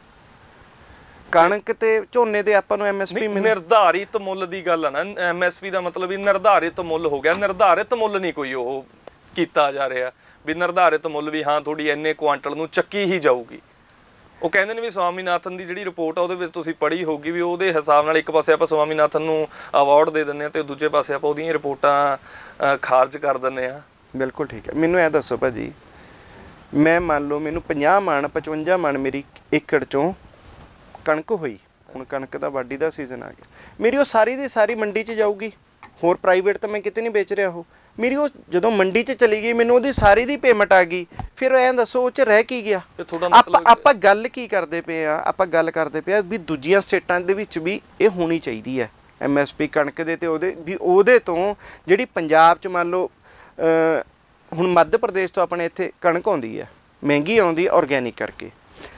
[SPEAKER 1] ਕਣਕ ਤੇ ਝੋਨੇ ਦੇ ਆਪਾਂ ਨੂੰ ਐਮ ਐਸ ਪੀ
[SPEAKER 2] ਨਿਰਧਾਰਿਤ ਮੁੱਲ ਦੀ ਗੱਲ ਆ ਨਾ। ਐਮ ਐਸ ਪੀ ਦਾ ਮਤਲਬ ਵੀ ਨਿਰਧਾਰਿਤ ਮੁੱਲ ਹੋ ਗਿਆ। ਨਿਰਧਾਰਿਤ ਮੁੱਲ ਨਹੀਂ ਕੋਈ ਉਹ ਕੀਤਾ ਜਾ ਰਿਹਾ ਵੀ ਨਿਰਧਾਰਿਤ ਮੁੱਲ ਵੀ ਹਾਂ ਤੁਹਾਡੀ ਇੰਨੇ ਕੁਆਂਟਲ ਨੂੰ ਚੱਕੀ ਹੀ ਜਾਊਗੀ। ਉਹ ਕਹਿੰਦੇ ਨੇ ਵੀ ਸਵਾਮੀਨਾਥਨ ਦੀ ਜਿਹੜੀ ਰਿਪੋਰਟ ਆ ਉਹਦੇ ਵਿੱਚ ਤੁਸੀਂ ਪੜ੍ਹੀ ਹੋਊਗੀ ਵੀ ਉਹਦੇ ਹਿਸਾਬ ਨਾਲ ਇੱਕ ਪਾਸੇ ਆਪਾਂ ਸਵਾਮੀਨਾਥਨ ਨੂੰ ਅਵਾਰਡ ਦੇ ਦਿੰਦੇ ਹਾਂ ਤੇ ਦੂਜੇ ਪਾਸੇ ਆਪਾਂ ਉਹਦੀਆਂ ਰਿਪੋਰਟਾਂ ਖਾਰਜ ਕਰ ਦਿੰਦੇ ਹਾਂ।
[SPEAKER 1] ਬਿਲਕੁਲ ਠੀਕ ਹੈ। ਮੈਨੂੰ ਇਹ ਦੱਸੋ ਭਾਜੀ, ਮੈਂ ਮੰਨ ਲਓ ਮੈਨੂੰ ਪੰਜਾਹ ਮਣ ਪਚਵੰਜਾ ਮਣ ਮੇਰੀ ਏਕੜ 'ਚੋਂ ਕਣਕ ਹੋਈ, ਹੁਣ ਕਣਕ ਦਾ ਵਾਢੀ ਦਾ ਸੀਜ਼ਨ ਆ ਗਿਆ, ਮੇਰੀ ਉਹ ਸਾਰੀ ਦੀ ਸਾਰੀ ਮੰਡੀ 'ਚ ਜਾਊਗੀ। ਹੋਰ ਪ੍ਰਾਈਵੇਟ ਤਾਂ ਮੈਂ ਕਿਤੇ ਨਹੀਂ ਵੇਚ ਰਿਹਾ। ਉਹ ਮੇਰੀ ਉਹ ਜਦੋਂ ਮੰਡੀ 'ਚ ਚਲੀ ਗਈ, ਮੈਨੂੰ ਉਹਦੀ ਸਾਰੀ ਦੀ ਪੇਮੈਂਟ ਆ ਗਈ, ਫਿਰ ਐਂ ਦੱਸੋ ਉਹ 'ਚ ਰਹਿ ਕੀ ਗਿਆ? ਆਪਾਂ ਆਪਾਂ ਗੱਲ ਕੀ ਕਰਦੇ ਪਏ ਆ? ਆਪਾਂ ਗੱਲ ਕਰਦੇ ਪਏ ਆ ਵੀ ਦੂਜੀਆਂ ਸਟੇਟਾਂ ਦੇ ਵਿੱਚ ਵੀ ਇਹ ਹੋਣੀ ਚਾਹੀਦੀ ਹੈ ਐਮ ਐਸ ਪੀ ਕਣਕ ਦੇ, ਤੇ ਉਹਦੇ ਵੀ ਉਹਦੇ ਤੋਂ ਜਿਹੜੀ ਪੰਜਾਬ 'ਚ ਮੰਨ ਲਓ ਹੁਣ ਮੱਧ ਪ੍ਰਦੇਸ਼ ਤੋਂ ਆਪਣੇ ਇੱਥੇ ਕਣਕ ਆਉਂਦੀ ਹੈ, ਮਹਿੰਗੀ ਆਉਂਦੀ ਹੈ ਔਰਗੈਨਿਕ ਕਰਕੇ।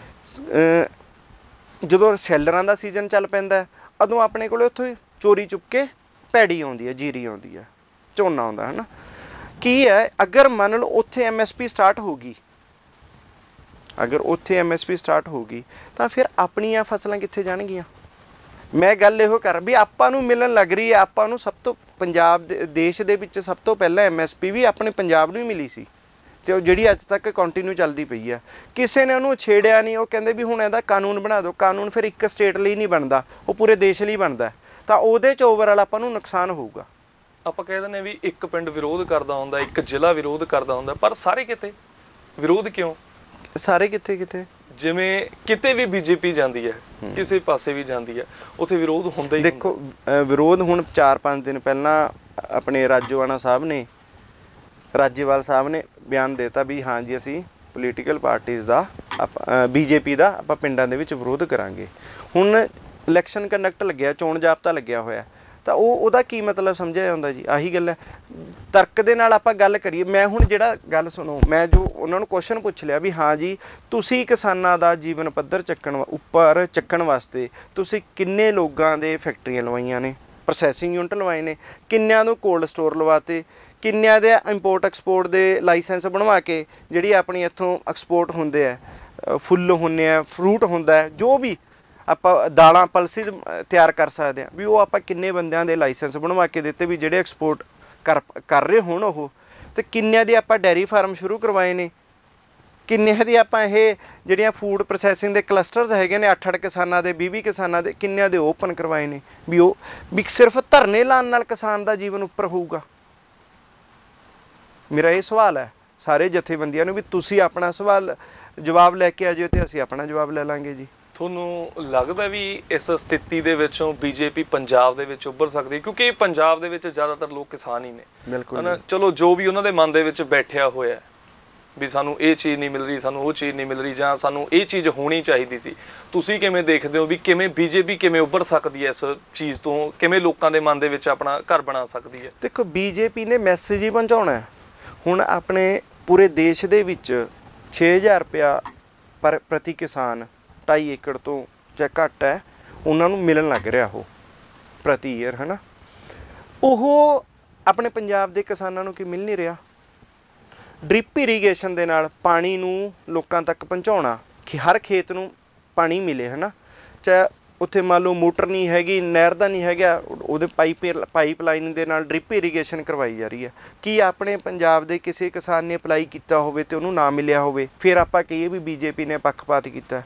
[SPEAKER 1] ਜਦੋਂ ਸੈਲਰਾਂ ਦਾ ਸੀਜ਼ਨ ਚੱਲ ਪੈਂਦਾ ਉਦੋਂ ਆਪਣੇ ਕੋਲ ਉੱਥੋਂ ਚੋਰੀ ਚੁੱਕ ਕੇ ਪੈੜੀ ਆਉਂਦੀ ਹੈ, ਜੀਰੀ ਆਉਂਦੀ ਹੈ, ਝੋਨਾ ਆਉਂਦਾ ਹੈ ਨਾ। ਕੀ ਹੈ, ਅਗਰ ਮੰਨ ਲਓ ਉੱਥੇ ਐਮ ਐਸ ਪੀ ਸਟਾਰਟ ਹੋ ਗਈ, ਅਗਰ ਉੱਥੇ ਐਮ ਐਸ ਪੀ ਸਟਾਰਟ ਹੋ ਗਈ ਤਾਂ ਫਿਰ ਆਪਣੀਆਂ ਫਸਲਾਂ ਕਿੱਥੇ ਜਾਣਗੀਆਂ? ਮੈਂ ਗੱਲ ਇਹੋ ਕਰ ਵੀ ਆਪਾਂ ਨੂੰ ਮਿਲਣ ਲੱਗ ਰਹੀ ਹੈ, ਆਪਾਂ ਨੂੰ ਸਭ ਤੋਂ ਪੰਜਾਬ ਦੇ ਦੇਸ਼ ਦੇ ਵਿੱਚ ਸਭ ਤੋਂ ਪਹਿਲਾਂ ਐਮ ਐਸ ਪੀ ਵੀ ਆਪਣੇ ਪੰਜਾਬ ਨੂੰ ਹੀ ਮਿਲੀ ਸੀ, ਤੇ ਉਹ ਜਿਹੜੀ ਅੱਜ ਤੱਕ ਕੰਟੀਨਿਊ ਚੱਲਦੀ ਪਈ ਆ। ਕਿਸੇ ਨੇ ਉਹਨੂੰ ਛੇੜਿਆ ਨਹੀਂ। ਉਹ ਕਹਿੰਦੇ ਵੀ ਹੁਣ ਇਹਦਾ ਕਾਨੂੰਨ ਬਣਾ ਦਿਓ। ਕਾਨੂੰਨ ਫਿਰ ਇੱਕ ਸਟੇਟ ਲਈ ਨਹੀਂ ਬਣਦਾ, ਉਹ ਪੂਰੇ ਦੇਸ਼ ਲਈ ਬਣਦਾ, ਤਾਂ ਉਹਦੇ 'ਚ ਓਵਰਆਲ ਆਪਾਂ ਨੂੰ ਨੁਕਸਾਨ ਹੋਊਗਾ।
[SPEAKER 2] ਆਪਾਂ ਕਹਿ ਦਿੰਦੇ ਵੀ ਇੱਕ ਪਿੰਡ ਵਿਰੋਧ ਕਰਦਾ ਹੁੰਦਾ, ਇੱਕ ਜ਼ਿਲ੍ਹਾ ਵਿਰੋਧ ਕਰਦਾ ਹੁੰਦਾ, ਪਰ ਸਾਰੇ ਕਿਤੇ ਵਿਰੋਧ ਕਿਉਂ?
[SPEAKER 1] ਸਾਰੇ ਕਿੱਥੇ ਕਿਤੇ
[SPEAKER 2] ਜਿਵੇਂ ਕਿਤੇ ਵੀ ਬੀਜੇਪੀ ਜਾਂਦੀ ਹੈ, ਕਿਸੇ ਪਾਸੇ ਵੀ ਜਾਂਦੀ ਹੈ, ਉੱਥੇ ਵਿਰੋਧ ਹੁੰਦਾ ਹੀ
[SPEAKER 1] ਦੇਖੋ ਅ, ਵਿਰੋਧ ਹੁਣ ਚਾਰ ਪੰਜ ਦਿਨ ਪਹਿਲਾਂ ਆਪਣੇ ਰਾਜੋਆਣਾ ਸਾਹਿਬ ਨੇ ਰਾਜੇਵਾਲ ਸਾਹਿਬ ਨੇ ਬਿਆਨ ਦਿੱਤਾ ਵੀ ਹਾਂ ਜੀ ਅਸੀਂ ਪੋਲੀਟੀਕਲ ਪਾਰਟੀਆਂ ਦਾ ਆਪਾਂ ਬੀਜੇਪੀ ਦਾ ਆਪਾਂ ਪਿੰਡਾਂ ਦੇ ਵਿੱਚ ਵਿਰੋਧ ਕਰਾਂਗੇ। ਹੁਣ ਇਲੈਕਸ਼ਨ ਕੰਡਕਟ ਲੱਗਿਆ, ਚੋਣ ਜਾਬਤਾ ਲੱਗਿਆ ਹੋਇਆ, ਤਾਂ ਉਹ ਉਹਦਾ ਕੀ ਮਤਲਬ ਸਮਝਿਆ ਜਾਂਦਾ ਜੀ? ਆਹੀ ਗੱਲ ਹੈ। ਤਰਕ ਦੇ ਨਾਲ ਆਪਾਂ ਗੱਲ ਕਰੀਏ। ਮੈਂ ਹੁਣ ਜਿਹੜਾ ਗੱਲ ਸੁਣੋ, ਮੈਂ ਜੋ ਉਹਨਾਂ ਨੂੰ ਕੁਐਸਚਨ ਪੁੱਛ ਲਿਆ ਵੀ ਹਾਂ ਜੀ ਤੁਸੀਂ ਕਿਸਾਨਾਂ ਦਾ ਜੀਵਨ ਪੱਧਰ ਚੱਕਣ ਉੱਪਰ ਚੱਕਣ ਵਾਸਤੇ ਤੁਸੀਂ ਕਿੰਨੇ ਲੋਕਾਂ ਦੇ ਫੈਕਟਰੀਆਂ ਲਵਾਈਆਂ ਨੇ, ਪ੍ਰੋਸੈਸਿੰਗ ਯੂਨਿਟ ਲਵਾਏ ਨੇ, ਕਿੰਨਿਆਂ ਨੂੰ ਕੋਲਡ ਸਟੋਰ ਲਵਾਤੇ, ਕਿੰਨਿਆਂ ਦੇ ਇੰਪੋਰਟ ਐਕਸਪੋਰਟ ਦੇ ਲਾਇਸੈਂਸ ਬਣਵਾ ਕੇ ਜਿਹੜੀ ਆਪਣੀ ਇੱਥੋਂ ਐਕਸਪੋਰਟ ਹੁੰਦੇ ਆ, ਫੁੱਲ ਹੁੰਦੇ ਆ, ਫਰੂਟ ਹੁੰਦਾ ਹੈ, ਜੋ ਵੀ ਆਪਾਂ ਦਾਲਾਂ ਪਲਸਿਸ ਤਿਆਰ ਕਰ ਸਕਦੇ ਹਾਂ ਵੀ ਉਹ ਆਪਾਂ ਕਿੰਨੇ ਬੰਦਿਆਂ ਦੇ ਲਾਇਸੈਂਸ ਬਣਵਾ ਕੇ ਦਿੱਤੇ ਵੀ ਜਿਹੜੇ ਐਕਸਪੋਰਟ ਕਰ ਕਰ ਰਹੇ ਹੋਣ ਉਹ। ਤੇ ਕਿੰਨਿਆਂ ਦੇ ਆਪਾਂ ਡੈਰੀ ਫਾਰਮ ਸ਼ੁਰੂ ਕਰਵਾਏ ਨੇ, ਕਿੰਨਿਆਂ ਦੀ ਆਪਾਂ ਇਹ ਜਿਹੜੀਆਂ ਫੂਡ ਪ੍ਰੋਸੈਸਿੰਗ ਦੇ ਕਲਸਟਰਸ ਹੈਗੇ ਨੇ ਅੱਠ ਅੱਠ ਕਿਸਾਨਾਂ ਦੇ ਵੀਹ ਵੀਹ ਕਿਸਾਨਾਂ ਦੇ ਕਿੰਨਿਆਂ ਦੇ ਓਪਨ ਕਰਵਾਏ ਨੇ ਵੀ ਉਹ ਵੀ ਸਿਰਫ ਧਰਨੇ ਲਾਉਣ ਨਾਲ ਕਿਸਾਨ ਦਾ ਜੀਵਨ ਉੱਪਰ ਹੋਊਗਾ। ਮੇਰਾ ਇਹ ਸਵਾਲ ਹੈ ਸਾਰੇ ਜਥੇਬੰਦੀਆਂ ਨੂੰ ਵੀ ਤੁਸੀਂ ਆਪਣਾ ਸਵਾਲ ਜਵਾਬ ਲੈ ਕੇ ਆ ਜਿਓ ਤੇ ਅਸੀਂ ਆਪਣਾ ਜਵਾਬ ਲੈ ਲਾਂਗੇ ਜੀ।
[SPEAKER 2] ਤੁਹਾਨੂੰ ਲੱਗਦਾ ਵੀ ਇਸ ਸਥਿਤੀ ਦੇ ਵਿੱਚੋਂ ਬੀਜੇਪੀ ਪੰਜਾਬ ਦੇ ਵਿੱਚ ਉੱਭਰ ਸਕਦੀ, ਕਿਉਂਕਿ ਪੰਜਾਬ ਦੇ ਵਿੱਚ ਜ਼ਿਆਦਾਤਰ ਲੋਕ ਕਿਸਾਨ ਹੀ ਨੇ?
[SPEAKER 1] ਬਿਲਕੁਲ।
[SPEAKER 2] ਚਲੋ ਜੋ ਵੀ ਉਹਨਾਂ ਦੇ ਮਨ ਦੇ ਵਿੱਚ ਬੈਠਿਆ ਹੋਇਆ ਵੀ ਸਾਨੂੰ ਇਹ ਚੀਜ਼ ਨਹੀਂ ਮਿਲ ਰਹੀ, ਸਾਨੂੰ ਉਹ ਚੀਜ਼ ਨਹੀਂ ਮਿਲ ਰਹੀ, ਜਾਂ ਸਾਨੂੰ ਇਹ ਚੀਜ਼ ਹੋਣੀ ਚਾਹੀਦੀ ਸੀ, ਤੁਸੀਂ ਕਿਵੇਂ ਦੇਖਦੇ ਹੋ ਵੀ ਕਿਵੇਂ ਬੀਜੇਪੀ ਕਿਵੇਂ ਉੱਭਰ ਸਕਦੀ ਹੈ ਇਸ ਚੀਜ਼ ਤੋਂ, ਕਿਵੇਂ ਲੋਕਾਂ ਦੇ ਮਨ ਦੇ ਵਿੱਚ ਆਪਣਾ ਘਰ ਬਣਾ ਸਕਦੀ ਹੈ?
[SPEAKER 1] ਦੇਖੋ ਬੀਜੇਪੀ ਨੇ ਮੈਸੇਜ ਹੀ ਪਹੁੰਚਾਉਣਾ ਹੈ। ਹੁਣ ਆਪਣੇ ਪੂਰੇ ਦੇਸ਼ ਦੇ ਵਿੱਚ ਛੇ ਹਜ਼ਾਰ ਰੁਪਇਆ ਪਰ ਪ੍ਰਤੀ ਕਿਸਾਨ ਢਾਈ ਏਕੜ ਤੋਂ ਜਾਂ ਘੱਟ ਹੈ ਉਹਨਾਂ ਨੂੰ ਮਿਲਣ ਲੱਗ ਰਿਹਾ ਉਹ ਪ੍ਰਤੀ ਈਅਰ, ਹੈ ਨਾ। ਉਹ ਆਪਣੇ ਪੰਜਾਬ ਦੇ ਕਿਸਾਨਾਂ ਨੂੰ ਕੀ ਮਿਲ ਨਹੀਂ ਰਿਹਾ? ਡ੍ਰਿਪ ਇਰੀਗੇਸ਼ਨ ਦੇ ਨਾਲ ਪਾਣੀ ਨੂੰ ਲੋਕਾਂ ਤੱਕ ਪਹੁੰਚਾਉਣਾ ਕਿ ਹਰ ਖੇਤ ਨੂੰ ਪਾਣੀ ਮਿਲੇ, ਹੈ ਨਾ। ਚਾਹੇ ਉੱਥੇ ਮੰਨ ਲਓ ਮੋਟਰ ਨਹੀਂ ਹੈਗੀ, ਨਹਿਰ ਦਾ ਨਹੀਂ ਹੈਗਾ, ਉਹਦੇ ਪਾਈਪ ਪਾਈਪ ਲਾਈਨ ਦੇ ਨਾਲ ਡ੍ਰਿਪ ਇਰੀਗੇਸ਼ਨ ਕਰਵਾਈ ਜਾ ਰਹੀ ਹੈ। ਕੀ ਆਪਣੇ ਪੰਜਾਬ ਦੇ ਕਿਸੇ ਕਿਸਾਨ ਨੇ ਅਪਲਾਈ ਕੀਤਾ ਹੋਵੇ ਤੇ ਉਹਨੂੰ ਨਾ ਮਿਲਿਆ ਹੋਵੇ ਫਿਰ ਆਪਾਂ ਕਹੀਏ ਵੀ ਬੀਜੇਪੀ ਨੇ ਪੱਖਪਾਤ ਕੀਤਾ?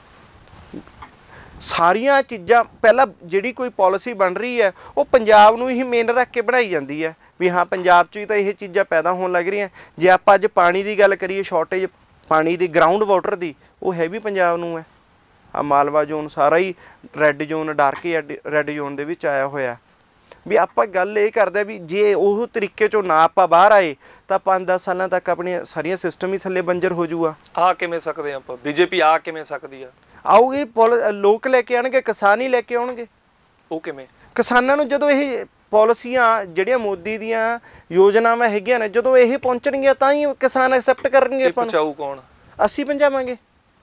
[SPEAKER 1] ਸਾਰੀਆਂ ਚੀਜ਼ਾਂ ਪਹਿਲਾਂ ਜਿਹੜੀ ਕੋਈ ਪਾਲਿਸੀ ਬਣ ਰਹੀ ਹੈ ਉਹ ਪੰਜਾਬ ਨੂੰ ਹੀ ਮੇਨ ਰੱਖ ਕੇ ਬਣਾਈ ਜਾਂਦੀ ਹੈ ਵੀ ਹਾਂ ਪੰਜਾਬ 'ਚ ਹੀ ਤਾਂ ਇਹ ਚੀਜ਼ਾਂ ਪੈਦਾ ਹੋਣ ਲੱਗ ਰਹੀਆਂ। ਜੇ ਆਪਾਂ ਅੱਜ ਪਾਣੀ ਦੀ ਗੱਲ ਕਰੀਏ, ਸ਼ਾਰਟੇਜ ਪਾਣੀ ਦੀ ਗਰਾਊਂਡ ਵਾਟਰ ਦੀ, ਉਹ ਹੈ ਵੀ ਪੰਜਾਬ ਨੂੰ ਹੈ। ਆ ਮਾਲਵਾ ਜ਼ੋਨ ਸਾਰਾ ਹੀ red zone, dark red zone ਦੇ ਵਿੱਚ ਆਇਆ ਹੋਇਆ ਵੀ। ਆਪਾਂ ਗੱਲ ਇਹ ਕਰਦੇ ਵੀ ਜੇ ਉਹ ਤਰੀਕੇ 'ਚੋਂ ਨਾ ਆਪਾਂ ਬਾਹਰ ਆਏ ਤਾਂ ਪੰਜ ਦਸ ਸਾਲਾਂ ਤੱਕ ਆਪਣੀਆਂ ਸਾਰੀਆਂ ਸਿਸਟਮ ਹੀ ਥੱਲੇ ਬੰਜਰ ਹੋ ਜਾਊਗਾ।
[SPEAKER 2] ਆ ਕਿਵੇਂ ਸਕਦੇ ਆਪਾਂ? ਬੀਜੇਪੀ ਆ ਕਿਵੇਂ ਸਕਦੀ ਆ?
[SPEAKER 1] ਆਉਗੇ ਲੋਕ ਲੈ ਕੇ ਆਉਣਗੇ, ਕਿਸਾਨ ਹੀ ਲੈ ਕੇ ਆਉਣਗੇ।
[SPEAKER 2] ਉਹ ਕਿਵੇਂ? ਕਿਸਾਨਾਂ
[SPEAKER 1] ਨੂੰ ਜਦੋਂ ਇਹ ਪਾਲਿਸੀਆਂ ਜਿਹੜੀਆਂ ਮੋਦੀ ਦੀਆਂ ਯੋਜਨਾਵਾਂ ਹੈਗੀਆਂ ਨੇ ਜਦੋਂ ਇਹ ਪਹੁੰਚਣਗੀਆਂ ਤਾਂ ਹੀ ਕਿਸਾਨ ਐਕਸੈਪਟ ਕਰਨਗੇ।
[SPEAKER 2] ਪਹੁੰਚਾਊ ਕੌਣ?
[SPEAKER 1] ਅਸੀਂ ਪਹੁੰਚਾਵਾਂਗੇ।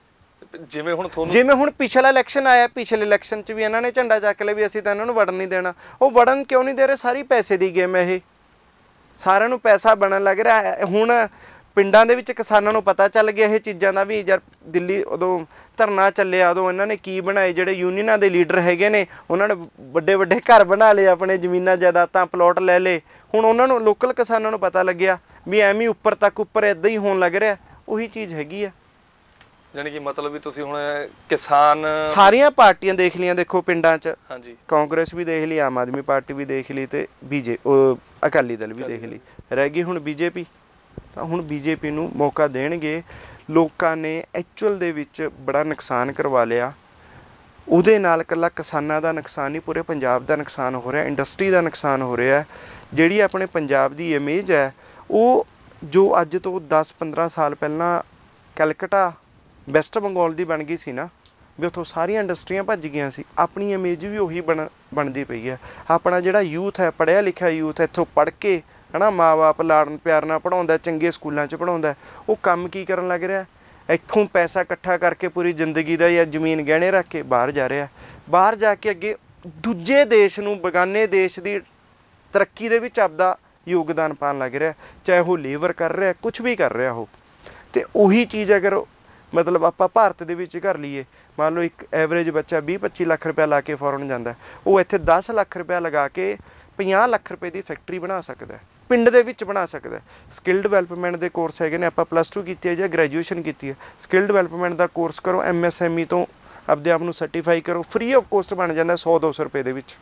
[SPEAKER 2] ਜਿਵੇਂ ਹੁਣ ਤੁਹਾਨੂੰ
[SPEAKER 1] ਜਿਵੇਂ ਹੁਣ ਪਿਛਲਾ ਇਲੈਕਸ਼ਨ ਆਇਆ, ਪਿਛਲੇ ਇਲੈਕਸ਼ਨ 'ਚ ਵੀ ਇਹਨਾਂ ਨੇ ਝੰਡਾ ਚੱਕ ਲਿਆ ਵੀ ਅਸੀਂ ਤਾਂ ਇਹਨਾਂ ਨੂੰ ਵੜਨ ਨਹੀਂ ਦੇਣਾ। ਉਹ ਵੜਨ ਕਿਉਂ ਨਹੀਂ ਦੇ ਰਹੇ? ਸਾਰੀ ਪੈਸੇ ਦੀ ਗੇਮ ਹੈ ਇਹ, ਸਾਰਿਆਂ ਨੂੰ ਪੈਸਾ ਬਣਨ ਲੱਗ ਰਿਹਾ। ਹੁਣ ਪਿੰਡਾਂ ਦੇ ਵਿੱਚ ਕਿਸਾਨਾਂ ਨੂੰ ਪਤਾ ਚੱਲ ਗਿਆ ਇਹ ਚੀਜ਼ਾਂ ਦਾ ਵੀ ਯਾਰ ਦਿੱਲੀ ਉਦੋਂ ਧਰਨਾ ਚੱਲਿਆ ਉਦੋਂ ਇਹਨਾਂ ਨੇ ਕੀ ਬਣਾਏ, ਜਿਹੜੇ ਯੂਨੀਅਨਾਂ ਦੇ ਲੀਡਰ ਹੈਗੇ ਨੇ ਉਹਨਾਂ ਨੇ ਵੱਡੇ ਵੱਡੇ ਘਰ ਬਣਾ ਲਏ, ਆਪਣੇ ਜ਼ਮੀਨਾਂ ਜਾਇਦਾਦਾਂ ਪਲੋਟ ਲੈ ਲਏ। ਹੁਣ ਉਹਨਾਂ ਨੂੰ ਲੋਕਲ ਕਿਸਾਨਾਂ ਨੂੰ ਪਤਾ ਲੱਗਿਆ ਵੀ ਐਵੇਂ ਉੱਪਰ ਤੱਕ ਉੱਪਰ ਇੱਦਾਂ ਹੀ ਹੋਣ ਲੱਗ ਰਿਹਾ। ਉਹੀ ਚੀਜ਼ ਹੈਗੀ ਆ।
[SPEAKER 2] ਯਾਨੀ ਕਿ ਮਤਲਬ ਵੀ ਤੁਸੀਂ ਹੁਣ ਕਿਸਾਨ
[SPEAKER 1] ਸਾਰੀਆਂ ਪਾਰਟੀਆਂ ਦੇਖ ਲਈਆਂ, ਦੇਖੋ ਪਿੰਡਾਂ 'ਚ
[SPEAKER 2] ਹਾਂਜੀ
[SPEAKER 1] ਕਾਂਗਰਸ ਵੀ ਦੇਖ ਲਈ, ਆਮ ਆਦਮੀ ਪਾਰਟੀ ਵੀ ਦੇਖ ਲਈ ਤੇ ਬੀਜੇ ਅਕਾਲੀ ਦਲ ਵੀ ਦੇਖ ਲਈ, ਰਹਿ ਗਈ ਹੁਣ ਬੀਜੇਪੀ। ਤਾਂ ਹੁਣ ਬੀਜੇਪੀ ਨੂੰ ਮੌਕਾ ਦੇਣਗੇ। ਲੋਕਾਂ ਨੇ ਐਕਚੁਅਲ ਦੇ ਵਿੱਚ ਬੜਾ ਨੁਕਸਾਨ ਕਰਵਾ ਲਿਆ। ਉਹਦੇ ਨਾਲ ਇਕੱਲਾ ਕਿਸਾਨਾਂ ਦਾ ਨੁਕਸਾਨ ਨਹੀਂ, ਪੂਰੇ ਪੰਜਾਬ ਦਾ ਨੁਕਸਾਨ ਹੋ ਰਿਹਾ, ਇੰਡਸਟਰੀ ਦਾ ਨੁਕਸਾਨ ਹੋ ਰਿਹਾ। ਜਿਹੜੀ ਆਪਣੇ ਪੰਜਾਬ ਦੀ ਇਮੇਜ ਹੈ ਉਹ ਜੋ ਅੱਜ ਤੋਂ ਦਸ ਪੰਦਰਾਂ ਸਾਲ ਪਹਿਲਾਂ ਕੈਲਕਟਾ ਵੈਸਟ ਬੰਗਾਲ ਦੀ ਬਣ ਗਈ ਸੀ ਨਾ, ਵੀ ਉੱਥੋਂ ਸਾਰੀਆਂ ਇੰਡਸਟਰੀਆਂ ਭੱਜ ਗਈਆਂ ਸੀ। ਆਪਣੀ ਇਮੇਜ ਵੀ ਉਹੀ ਬਣ ਬਣਦੀ ਪਈ ਹੈ। ਆਪਣਾ ਜਿਹੜਾ ਯੂਥ ਹੈ, ਪੜ੍ਹਿਆ ਲਿਖਿਆ ਯੂਥ, ਇੱਥੋਂ ਪੜ੍ਹ ਕੇ ਹੈ ਨਾ ਮਾਂ ਬਾਪ ਲਾਡਨ ਪਿਆਰ ਨਾਲ ਪੜ੍ਹਾਉਂਦਾ, ਚੰਗੇ ਸਕੂਲਾਂ 'ਚ ਪੜ੍ਹਾਉਂਦਾ, ਉਹ ਕੰਮ ਕੀ ਕਰਨ ਲੱਗ ਰਿਹਾ? ਇੱਥੋਂ ਪੈਸਾ ਇਕੱਠਾ ਕਰਕੇ ਪੂਰੀ ਜ਼ਿੰਦਗੀ ਦਾ ਜਾਂ ਜ਼ਮੀਨ ਗਹਿਣੇ ਰੱਖ ਕੇ ਬਾਹਰ ਜਾ ਰਿਹਾ। ਬਾਹਰ ਜਾ ਕੇ ਅੱਗੇ ਦੂਜੇ ਦੇਸ਼ ਨੂੰ, ਬੇਗਾਨੇ ਦੇਸ਼ ਦੀ ਤਰੱਕੀ ਦੇ ਵਿੱਚ ਆਪਦਾ ਯੋਗਦਾਨ ਪਾਉਣ ਲੱਗ ਰਿਹਾ, ਚਾਹੇ ਉਹ ਲੇਬਰ ਕਰ ਰਿਹਾ, ਕੁਛ ਵੀ ਕਰ ਰਿਹਾ ਉਹ। ਅਤੇ ਉਹੀ ਚੀਜ਼ ਅਗਰ ਮਤਲਬ ਆਪਾਂ ਭਾਰਤ ਦੇ ਵਿੱਚ ਕਰ ਲਈਏ, ਮੰਨ ਲਓ ਇੱਕ ਐਵਰੇਜ ਬੱਚਾ ਵੀਹ ਪੱਚੀ ਲੱਖ ਰੁਪਇਆ ਲਾ ਕੇ ਫੋਰਨ ਜਾਂਦਾ, ਉਹ ਇੱਥੇ ਦਸ ਲੱਖ ਰੁਪਇਆ ਲਗਾ ਕੇ ਪੰਜਾਹ ਲੱਖ ਰੁਪਏ ਦੀ ਫੈਕਟਰੀ ਬਣਾ ਸਕਦਾ, ਪਿੰਡ ਦੇ ਵਿੱਚ ਬਣਾ ਸਕਦਾ। ਸਕਿੱਲ ਡਿਵੈਲਪਮੈਂਟ ਦੇ ਕੋਰਸ ਹੈਗੇ ਨੇ, ਆਪਾਂ ਪਲੱਸ ਟੂ ਕੀਤੀ ਹੈ ਜਾਂ ਗ੍ਰੈਜੂਏਸ਼ਨ ਕੀਤੀ ਹੈ, ਸਕਿੱਲ ਡਿਵੈਲਪਮੈਂਟ ਦਾ ਕੋਰਸ ਕਰੋ, ਐਮ ਐਸ ਐਮ ਈ ਤੋਂ ਆਪਦੇ ਆਪ ਨੂੰ ਸਰਟੀਫਾਈ ਕਰੋ, ਫ੍ਰੀ ਆਫ ਕੋਸਟ ਬਣ ਜਾਂਦਾ ਸੌ ਦੋ ਸੌ ਰੁਪਏ ਦੇ ਵਿੱਚ।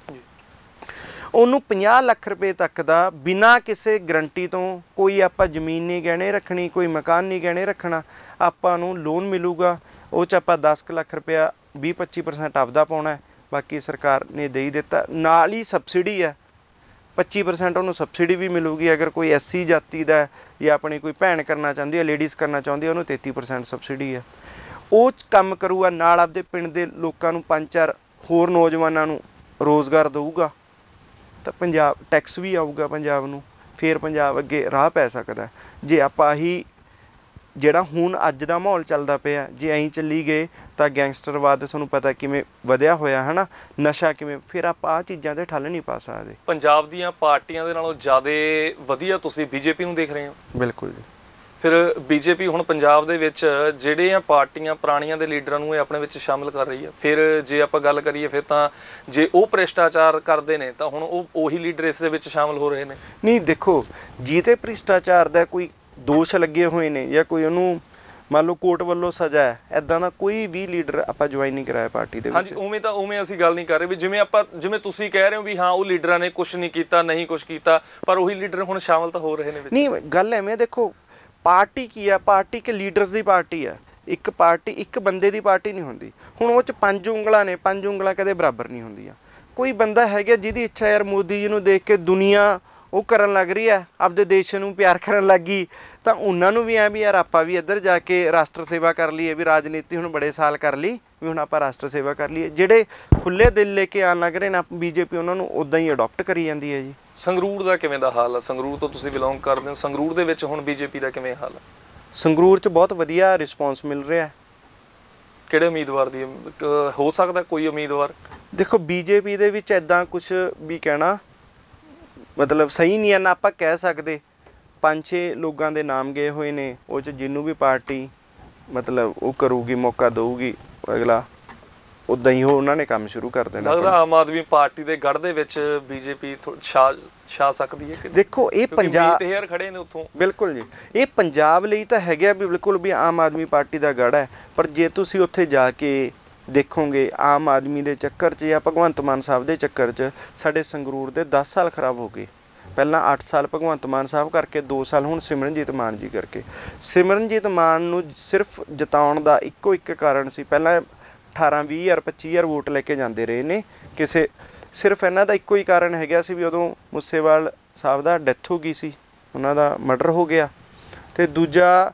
[SPEAKER 1] ਉਹਨੂੰ ਪੰਜਾਹ ਲੱਖ ਰੁਪਏ ਤੱਕ ਦਾ ਬਿਨਾਂ ਕਿਸੇ ਗਰੰਟੀ ਤੋਂ, ਕੋਈ ਆਪਾਂ ਜ਼ਮੀਨ ਨਹੀਂ ਗਹਿਣੇ ਰੱਖਣੀ, ਕੋਈ ਮਕਾਨ ਨਹੀਂ ਗਹਿਣੇ ਰੱਖਣਾ, ਆਪਾਂ ਨੂੰ ਲੋਨ ਮਿਲੂਗਾ। ਉਹ 'ਚ ਆਪਾਂ ਦਸ ਕੁ ਲੱਖ ਰੁਪਇਆ ਵੀਹ ਪੱਚੀ ਪਰਸੈਂਟ ਆਪਦਾ ਪਾਉਣਾ ਹੈ, ਬਾਕੀ ਸਰਕਾਰ ਨੇ ਦੇ ਹੀ ਦਿੱਤਾ। ਨਾਲ ਹੀ ਸਬਸਿਡੀ ਹੈ, ਪੱਚੀ ਪਰਸੈਂਟ ਉਹਨੂੰ ਸਬਸਿਡੀ ਵੀ ਮਿਲੂਗੀ। ਅਗਰ ਕੋਈ ਐਸਸੀ ਜਾਤੀ ਦਾ ਜਾਂ ਆਪਣੀ ਕੋਈ ਭੈਣ ਕਰਨਾ ਚਾਹੁੰਦੀ ਹੈ, ਲੇਡੀਜ਼ ਕਰਨਾ ਚਾਹੁੰਦੀ ਹੈ, ਉਹਨੂੰ ਤੇਤੀ ਪਰਸੈਂਟ ਸਬਸਿਡੀ ਹੈ। ਉਹ 'ਚ ਕੰਮ ਕਰੂਗਾ, ਨਾਲ ਆਪਦੇ ਪਿੰਡ ਦੇ ਲੋਕਾਂ ਨੂੰ ਪੰਜ ਚਾਰ ਹੋਰ ਨੌਜਵਾਨਾਂ ਨੂੰ ਰੋਜ਼ਗਾਰ ਦਊਗਾ, ਤਾਂ ਪੰਜਾਬ ਟੈਕਸ ਵੀ ਆਊਗਾ ਪੰਜਾਬ ਨੂੰ, ਫਿਰ ਪੰਜਾਬ ਅੱਗੇ ਰਾਹ ਪੈ ਸਕਦਾ। ਜੇ ਆਪਾਂ ਹੀ ਜਿਹੜਾ ਹੁਣ ਅੱਜ ਦਾ ਮਾਹੌਲ ਚੱਲਦਾ ਪਿਆ, ਜੇ ਐਂ ਚੱਲੀ ਗਏ ਤਾਂ ਗੈਂਗਸਟਰਵਾਦ ਤੁਹਾਨੂੰ ਪਤਾ ਕਿਵੇਂ ਵਧਿਆ ਹੋਇਆ ਹੈ ਨਾ, ਨਸ਼ਾ ਕਿਵੇਂ, ਫਿਰ ਆਪਾਂ ਆਹ ਚੀਜ਼ਾਂ 'ਤੇ ਠੱਲ ਨਹੀਂ ਪਾ ਸਕਦੇ।
[SPEAKER 2] ਪੰਜਾਬ ਦੀਆਂ ਪਾਰਟੀਆਂ ਦੇ ਨਾਲੋਂ ਜ਼ਿਆਦਾ ਵਧੀਆ ਤੁਸੀਂ ਬੀਜੇਪੀ ਨੂੰ ਦੇਖ ਰਹੇ ਹੋ?
[SPEAKER 1] ਬਿਲਕੁਲ ਜੀ।
[SPEAKER 2] ਫਿਰ ਬੀਜੇਪੀ ਹੁਣ ਪੰਜਾਬ ਦੇ ਵਿੱਚ ਜਿਹੜੀਆਂ ਪਾਰਟੀਆਂ ਪੁਰਾਣੀਆਂ ਦੇ ਲੀਡਰਾਂ ਨੂੰ ਇਹ ਆਪਣੇ ਵਿੱਚ ਸ਼ਾਮਲ ਕਰ ਰਹੀ ਹੈ। ਫਿਰ ਜੇ ਆਪਾਂ ਗੱਲ ਕਰੀਏ ਫਿਰ ਤਾਂ ਜੇ ਉਹ ਭ੍ਰਿਸ਼ਟਾਚਾਰ ਕਰਦੇ ਨੇ ਤਾਂ ਹੁਣ ਉਹ ਉਹੀ ਲੀਡਰ ਇਸ ਦੇ ਵਿੱਚ ਸ਼ਾਮਲ ਹੋ ਰਹੇ ਨੇ।
[SPEAKER 1] ਨਹੀਂ ਦੇਖੋ, ਜਿਹਤੇ ਭ੍ਰਿਸ਼ਟਾਚਾਰ ਦਾ ਕੋਈ ਦੋਸ਼ ਲੱਗੇ ਹੋਏ ਨੇ ਜਾਂ ਕੋਈ ਉਹਨੂੰ ਮੰਨ ਲਓ ਕੋਰਟ ਵੱਲੋਂ ਸਜ਼ਾ ਹੈ, ਇੱਦਾਂ ਦਾ ਕੋਈ ਵੀ ਲੀਡਰ ਆਪਾਂ ਜੁਆਇਨ ਨਹੀਂ ਕਰਾਇਆ ਪਾਰਟੀ ਦੇ ਵਿੱਚ।
[SPEAKER 2] ਹਾਂਜੀ, ਉਵੇਂ ਤਾਂ ਉਵੇਂ ਅਸੀਂ ਗੱਲ ਨਹੀਂ ਕਰ ਰਹੇ ਵੀ ਜਿਵੇਂ ਆਪਾਂ ਜਿਵੇਂ ਤੁਸੀਂ ਕਹਿ ਰਹੇ ਹੋ ਵੀ ਹਾਂ ਉਹ ਲੀਡਰਾਂ ਨੇ ਕੁਝ ਨਹੀਂ ਕੀਤਾ, ਨਹੀਂ ਕੁਝ ਕੀਤਾ, ਪਰ ਉਹੀ ਲੀਡਰ ਹੁਣ ਸ਼ਾਮਲ ਤਾਂ ਹੋ ਰਹੇ ਨੇ ਵਿੱਚ।
[SPEAKER 1] ਨਹੀਂ, ਗੱਲ ਐਵੇਂ ਦੇਖੋ, ਪਾਰਟੀ ਕੀ ਆ, ਪਾਰਟੀ ਕਿ ਲੀਡਰਸ ਦੀ ਪਾਰਟੀ ਆ। ਇੱਕ ਪਾਰਟੀ ਇੱਕ ਬੰਦੇ ਦੀ ਪਾਰਟੀ ਨਹੀਂ ਹੁੰਦੀ। ਹੁਣ ਉਹ 'ਚ ਪੰਜ ਉਂਗਲਾਂ ਨੇ, ਪੰਜ ਉਂਗਲਾਂ ਕਦੇ ਬਰਾਬਰ ਨਹੀਂ ਹੁੰਦੀਆਂ। ਕੋਈ ਬੰਦਾ ਹੈਗਾ ਜਿਹਦੀ ਇੱਛਾ ਯਾਰ ਮੋਦੀ ਜੀ ਨੂੰ ਦੇਖ ਕੇ ਦੁਨੀਆ ਉਹ ਕਰਨ ਲੱਗ ਰਹੀ ਹੈ, ਆਪਦੇ ਦੇਸ਼ ਨੂੰ ਪਿਆਰ ਕਰਨ ਲੱਗ ਗਈ, ਤਾਂ ਉਹਨਾਂ ਨੂੰ ਵੀ ਐ ਵੀ ਯਾਰ ਆਪਾਂ ਵੀ ਇੱਧਰ ਜਾ ਕੇ ਰਾਸ਼ਟਰ ਸੇਵਾ ਕਰ ਲਈਏ, ਵੀ ਰਾਜਨੀਤੀ ਹੁਣ ਬੜੇ ਸਾਲ ਕਰ ਲਈ, ਵੀ ਹੁਣ ਆਪਾਂ ਰਾਸ਼ਟਰ ਸੇਵਾ ਕਰ ਲਈਏ। ਜਿਹੜੇ ਖੁੱਲ੍ਹੇ ਦਿਲ ਲੈ ਕੇ ਆਉਣ ਲੱਗ ਰਹੇ ਨੇ ਬੀਜੇਪੀ, ਉਹਨਾਂ ਨੂੰ ਉੱਦਾਂ ਹੀ ਅਡੋਪਟ ਕਰੀ ਜਾਂਦੀ ਹੈ ਜੀ।
[SPEAKER 2] ਸੰਗਰੂਰ ਦਾ ਕਿਵੇਂ ਦਾ ਹਾਲ ਹੈ? ਸੰਗਰੂਰ ਤੋਂ ਤੁਸੀਂ ਬਿਲੋਂਗ ਕਰਦੇ ਹੋ, ਸੰਗਰੂਰ ਦੇ ਵਿੱਚ ਹੁਣ ਬੀਜੇਪੀ ਦਾ ਕਿਵੇਂ ਹਾਲ ਹੈ?
[SPEAKER 1] ਸੰਗਰੂਰ 'ਚ ਬਹੁਤ ਵਧੀਆ ਰਿਸਪੌਂਸ ਮਿਲ ਰਿਹਾ।
[SPEAKER 2] ਕਿਹੜੇ ਉਮੀਦਵਾਰ ਦੀ ਹੋ ਸਕਦਾ ਕੋਈ ਉਮੀਦਵਾਰ? ਦੇਖੋ
[SPEAKER 1] ਬੀਜੇਪੀ ਦੇ ਵਿੱਚ ਇੱਦਾਂ ਕੁਛ ਵੀ ਕਹਿਣਾ ਮਤਲਬ ਸਹੀ ਨਹੀਂ ਹੈ ਨਾ, ਆਪਾਂ ਕਹਿ ਸਕਦੇ ਪੰਜ ਛੇ ਲੋਕਾਂ ਦੇ ਨਾਮ ਗਏ ਹੋਏ ਨੇ, ਉਹ 'ਚ ਜਿਹਨੂੰ ਵੀ ਪਾਰਟੀ ਮਤਲਬ ਉਹ ਕਰੂਗੀ, ਮੌਕਾ ਦਊਗੀ, ਅਗਲਾ ਉੱਦਾਂ ਹੀ ਉਹ ਉਹਨਾਂ ਨੇ ਕੰਮ ਸ਼ੁਰੂ ਕਰ ਦੇਣਾ।
[SPEAKER 2] ਲੱਗਦਾ ਆਮ ਆਦਮੀ ਪਾਰਟੀ ਦੇ ਗੜ੍ਹ ਦੇ ਵਿੱਚ ਬੀਜੇਪੀ ਛਾ ਛਾ ਸਕਦੀ ਹੈ?
[SPEAKER 1] ਦੇਖੋ ਇਹ ਪੰਜਾਬ
[SPEAKER 2] ਮੀਤ ਖੜੇ ਨੇ ਉੱਥੋਂ।
[SPEAKER 1] ਬਿਲਕੁਲ ਜੀ, ਇਹ ਪੰਜਾਬ ਲਈ ਤਾਂ ਹੈਗਾ ਵੀ ਬਿਲਕੁਲ ਵੀ ਆਮ ਆਦਮੀ ਪਾਰਟੀ ਦਾ ਗੜ੍ਹ ਹੈ, ਪਰ ਜੇ ਤੁਸੀਂ ਉੱਥੇ ਜਾ ਕੇ ਦੇਖੋਗੇ ਆਮ ਆਦਮੀ ਦੇ ਚੱਕਰ 'ਚ ਜਾਂ ਭਗਵੰਤ ਮਾਨ ਸਾਹਿਬ ਦੇ ਚੱਕਰ 'ਚ ਸਾਡੇ ਸੰਗਰੂਰ ਦੇ ਦਸ ਸਾਲ ਖਰਾਬ ਹੋ ਗਏ। ਪਹਿਲਾਂ ਅੱਠ ਸਾਲ ਭਗਵੰਤ ਮਾਨ ਸਾਹਿਬ ਕਰਕੇ, ਦੋ ਸਾਲ ਹੁਣ ਸਿਮਰਨਜੀਤ ਮਾਨ ਜੀ ਕਰਕੇ। ਸਿਮਰਨਜੀਤ ਮਾਨ ਨੂੰ ਸਿਰਫ ਜਿਤਾਉਣ ਦਾ ਇੱਕੋ ਇੱਕ ਕਾਰਨ ਸੀ, ਪਹਿਲਾਂ ਅਠਾਰਾਂ ਵੀਹ ਹਜ਼ਾਰ ਪੱਚੀ ਹਜ਼ਾਰ ਵੋਟ ਲੈ ਕੇ ਜਾਂਦੇ ਰਹੇ ਨੇ ਕਿਸੇ, ਸਿਰਫ ਇਹਨਾਂ ਦਾ ਇੱਕੋ ਹੀ ਕਾਰਨ ਹੈਗਾ ਸੀ ਵੀ ਉਦੋਂ ਮੂਸੇਵਾਲ ਸਾਹਿਬ ਦਾ ਡੈਥ ਹੋ ਗਈ ਸੀ, ਉਹਨਾਂ ਦਾ ਮਰਡਰ ਹੋ ਗਿਆ। ਅਤੇ ਦੂਜਾ